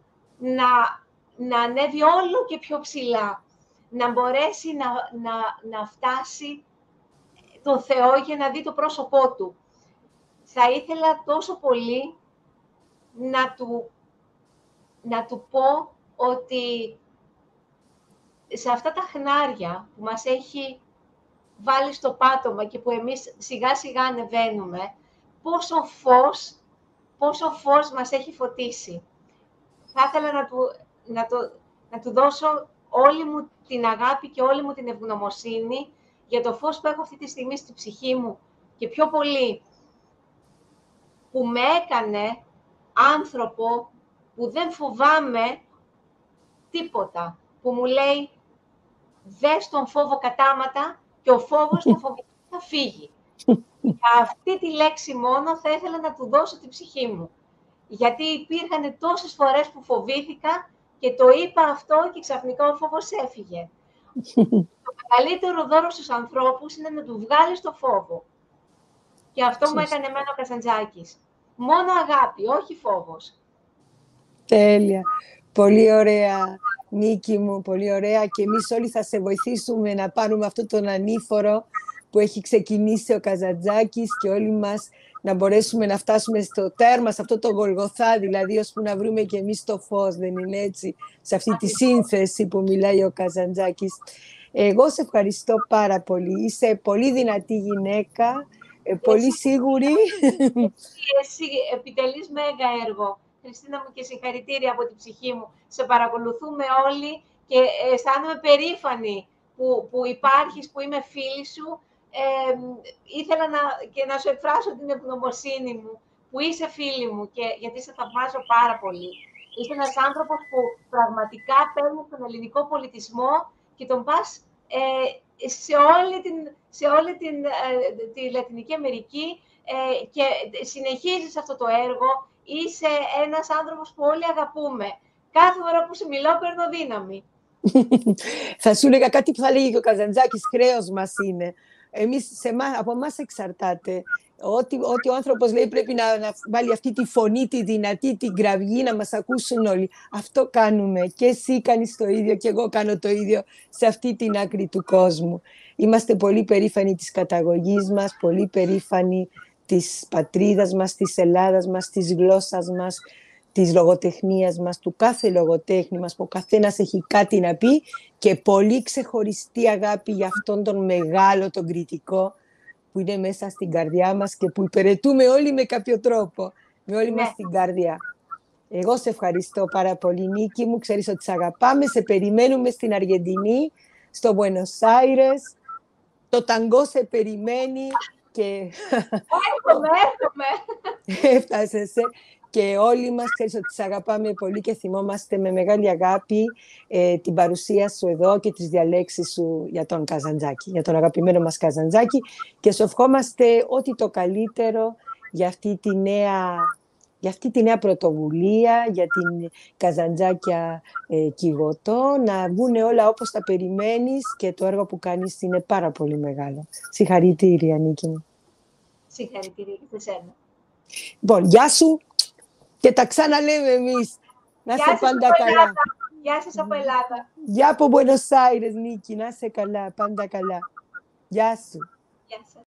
να ανέβει όλο και πιο ψηλά. Να μπορέσει να φτάσει τον Θεό για να δει το πρόσωπό του. Θα ήθελα τόσο πολύ να του πω ότι σε αυτά τα χνάρια που μας έχει βάλει στο πάτωμα και που εμείς σιγά σιγά ανεβαίνουμε, πόσο φως μας έχει φωτίσει. Θα ήθελα να του δώσω όλη μου την αγάπη και όλη μου την ευγνωμοσύνη για το φως που έχω αυτή τη στιγμή στη ψυχή μου και πιο πολύ που με έκανε άνθρωπο που δεν φοβάμαι τίποτα, που μου λέει δες τον φόβο κατάματα και ο φόβος θα φύγει. Για αυτή τη λέξη μόνο θα ήθελα να του δώσω την ψυχή μου. Γιατί υπήρχαν τόσες φορές που φοβήθηκα και το είπα αυτό και ξαφνικά ο φόβος έφυγε. Το μεγαλύτερο δώρο στους ανθρώπους είναι να του βγάλεις το φόβο. Και αυτό μου έκανε εμένα ο Καζαντζάκης. Μόνο αγάπη, όχι φόβος. Τέλεια. Πολύ ωραία, Νίκη μου, πολύ ωραία. Και εμείς όλοι θα σε βοηθήσουμε να πάρουμε αυτό τον ανήφορο που έχει ξεκινήσει ο Καζαντζάκης και όλοι μας να μπορέσουμε να φτάσουμε στο τέρμα, σε αυτό το Γολγοθά, δηλαδή ώσπου να βρούμε και εμείς το φως, δεν είναι έτσι, σε αυτή τη σύνθεση που μιλάει ο Καζαντζάκης. Εγώ σε ευχαριστώ πάρα πολύ. Είσαι πολύ δυνατή γυναίκα, πολύ σίγουρη. Εσύ επιτελείς μέγα έργο. Χριστίνα μου, και συγχαρητήρια από την ψυχή μου. Σε παρακολουθούμε όλοι και αισθάνομαι περήφανη που υπάρχεις, που είμαι φίλη σου. Ήθελα να σου εκφράσω την ευγνωμοσύνη μου, που είσαι φίλη μου και γιατί σε θαυμάζω πάρα πολύ. Είσαι ένας άνθρωπος που πραγματικά παίρνει τον ελληνικό πολιτισμό και τον πας σε όλη τη Λατινική Αμερική και συνεχίζεις αυτό το έργο. Είσαι ένας άνθρωπος που όλοι αγαπούμε. Κάθε φορά που σου μιλώ παίρνω δύναμη. Θα σου έλεγα κάτι που θα λέγει και ο Καζαντζάκης, χρέος μας είναι. Από εμάς εξαρτάται. Ό,τι ο άνθρωπος λέει πρέπει να βάλει αυτή τη φωνή, τη δυνατή, την κραυγή, να μας ακούσουν όλοι. Αυτό κάνουμε. Και εσύ κάνεις το ίδιο και εγώ κάνω το ίδιο σε αυτή την άκρη του κόσμου. Είμαστε πολύ περήφανοι της καταγωγής μας, πολύ περήφανοι της πατρίδας μας, της Ελλάδας μας, της γλώσσας μας, της λογοτεχνίας μας, του κάθε λογοτέχνη μας, που ο καθένας έχει κάτι να πει και πολύ ξεχωριστή αγάπη για αυτόν τον μεγάλο, τον κριτικό, που είναι μέσα στην καρδιά μας και που υπηρετούμε όλοι με κάποιο τρόπο, με όλη μας την καρδιά. Εγώ σε ευχαριστώ πάρα πολύ, Νίκη μου, ξέρεις ότι σε αγαπάμε, σε περιμένουμε στην Αργεντινή, στο Buenos Aires, το ταγκό σε περιμένει και... Έρχομαι. Έφτασες, και όλοι μας ξέρεις ότι σε αγαπάμε πολύ και θυμόμαστε με μεγάλη αγάπη την παρουσία σου εδώ και τις διαλέξεις σου για τον Καζαντζάκη, για τον αγαπημένο μας Καζαντζάκη και σου ευχόμαστε ό,τι το καλύτερο για αυτή τη νέα πρωτοβουλία, για την Καζαντζάκια Κιγωτό, να βγουν όλα όπως τα περιμένεις και το έργο που κάνεις είναι πάρα πολύ μεγάλο. Συγχαρητήρια, Νίκη μου. Συγχαρητήρια και σε σένα. Λοιπόν, γεια σου και τα ξαναλέμε εμείς. Να είσαι πάντα καλά. Γεια σας από Ελλάδα. Γεια από Buenos Aires, Νίκη. Να είσαι καλά, πάντα καλά. Γεια σου. Γεια σας.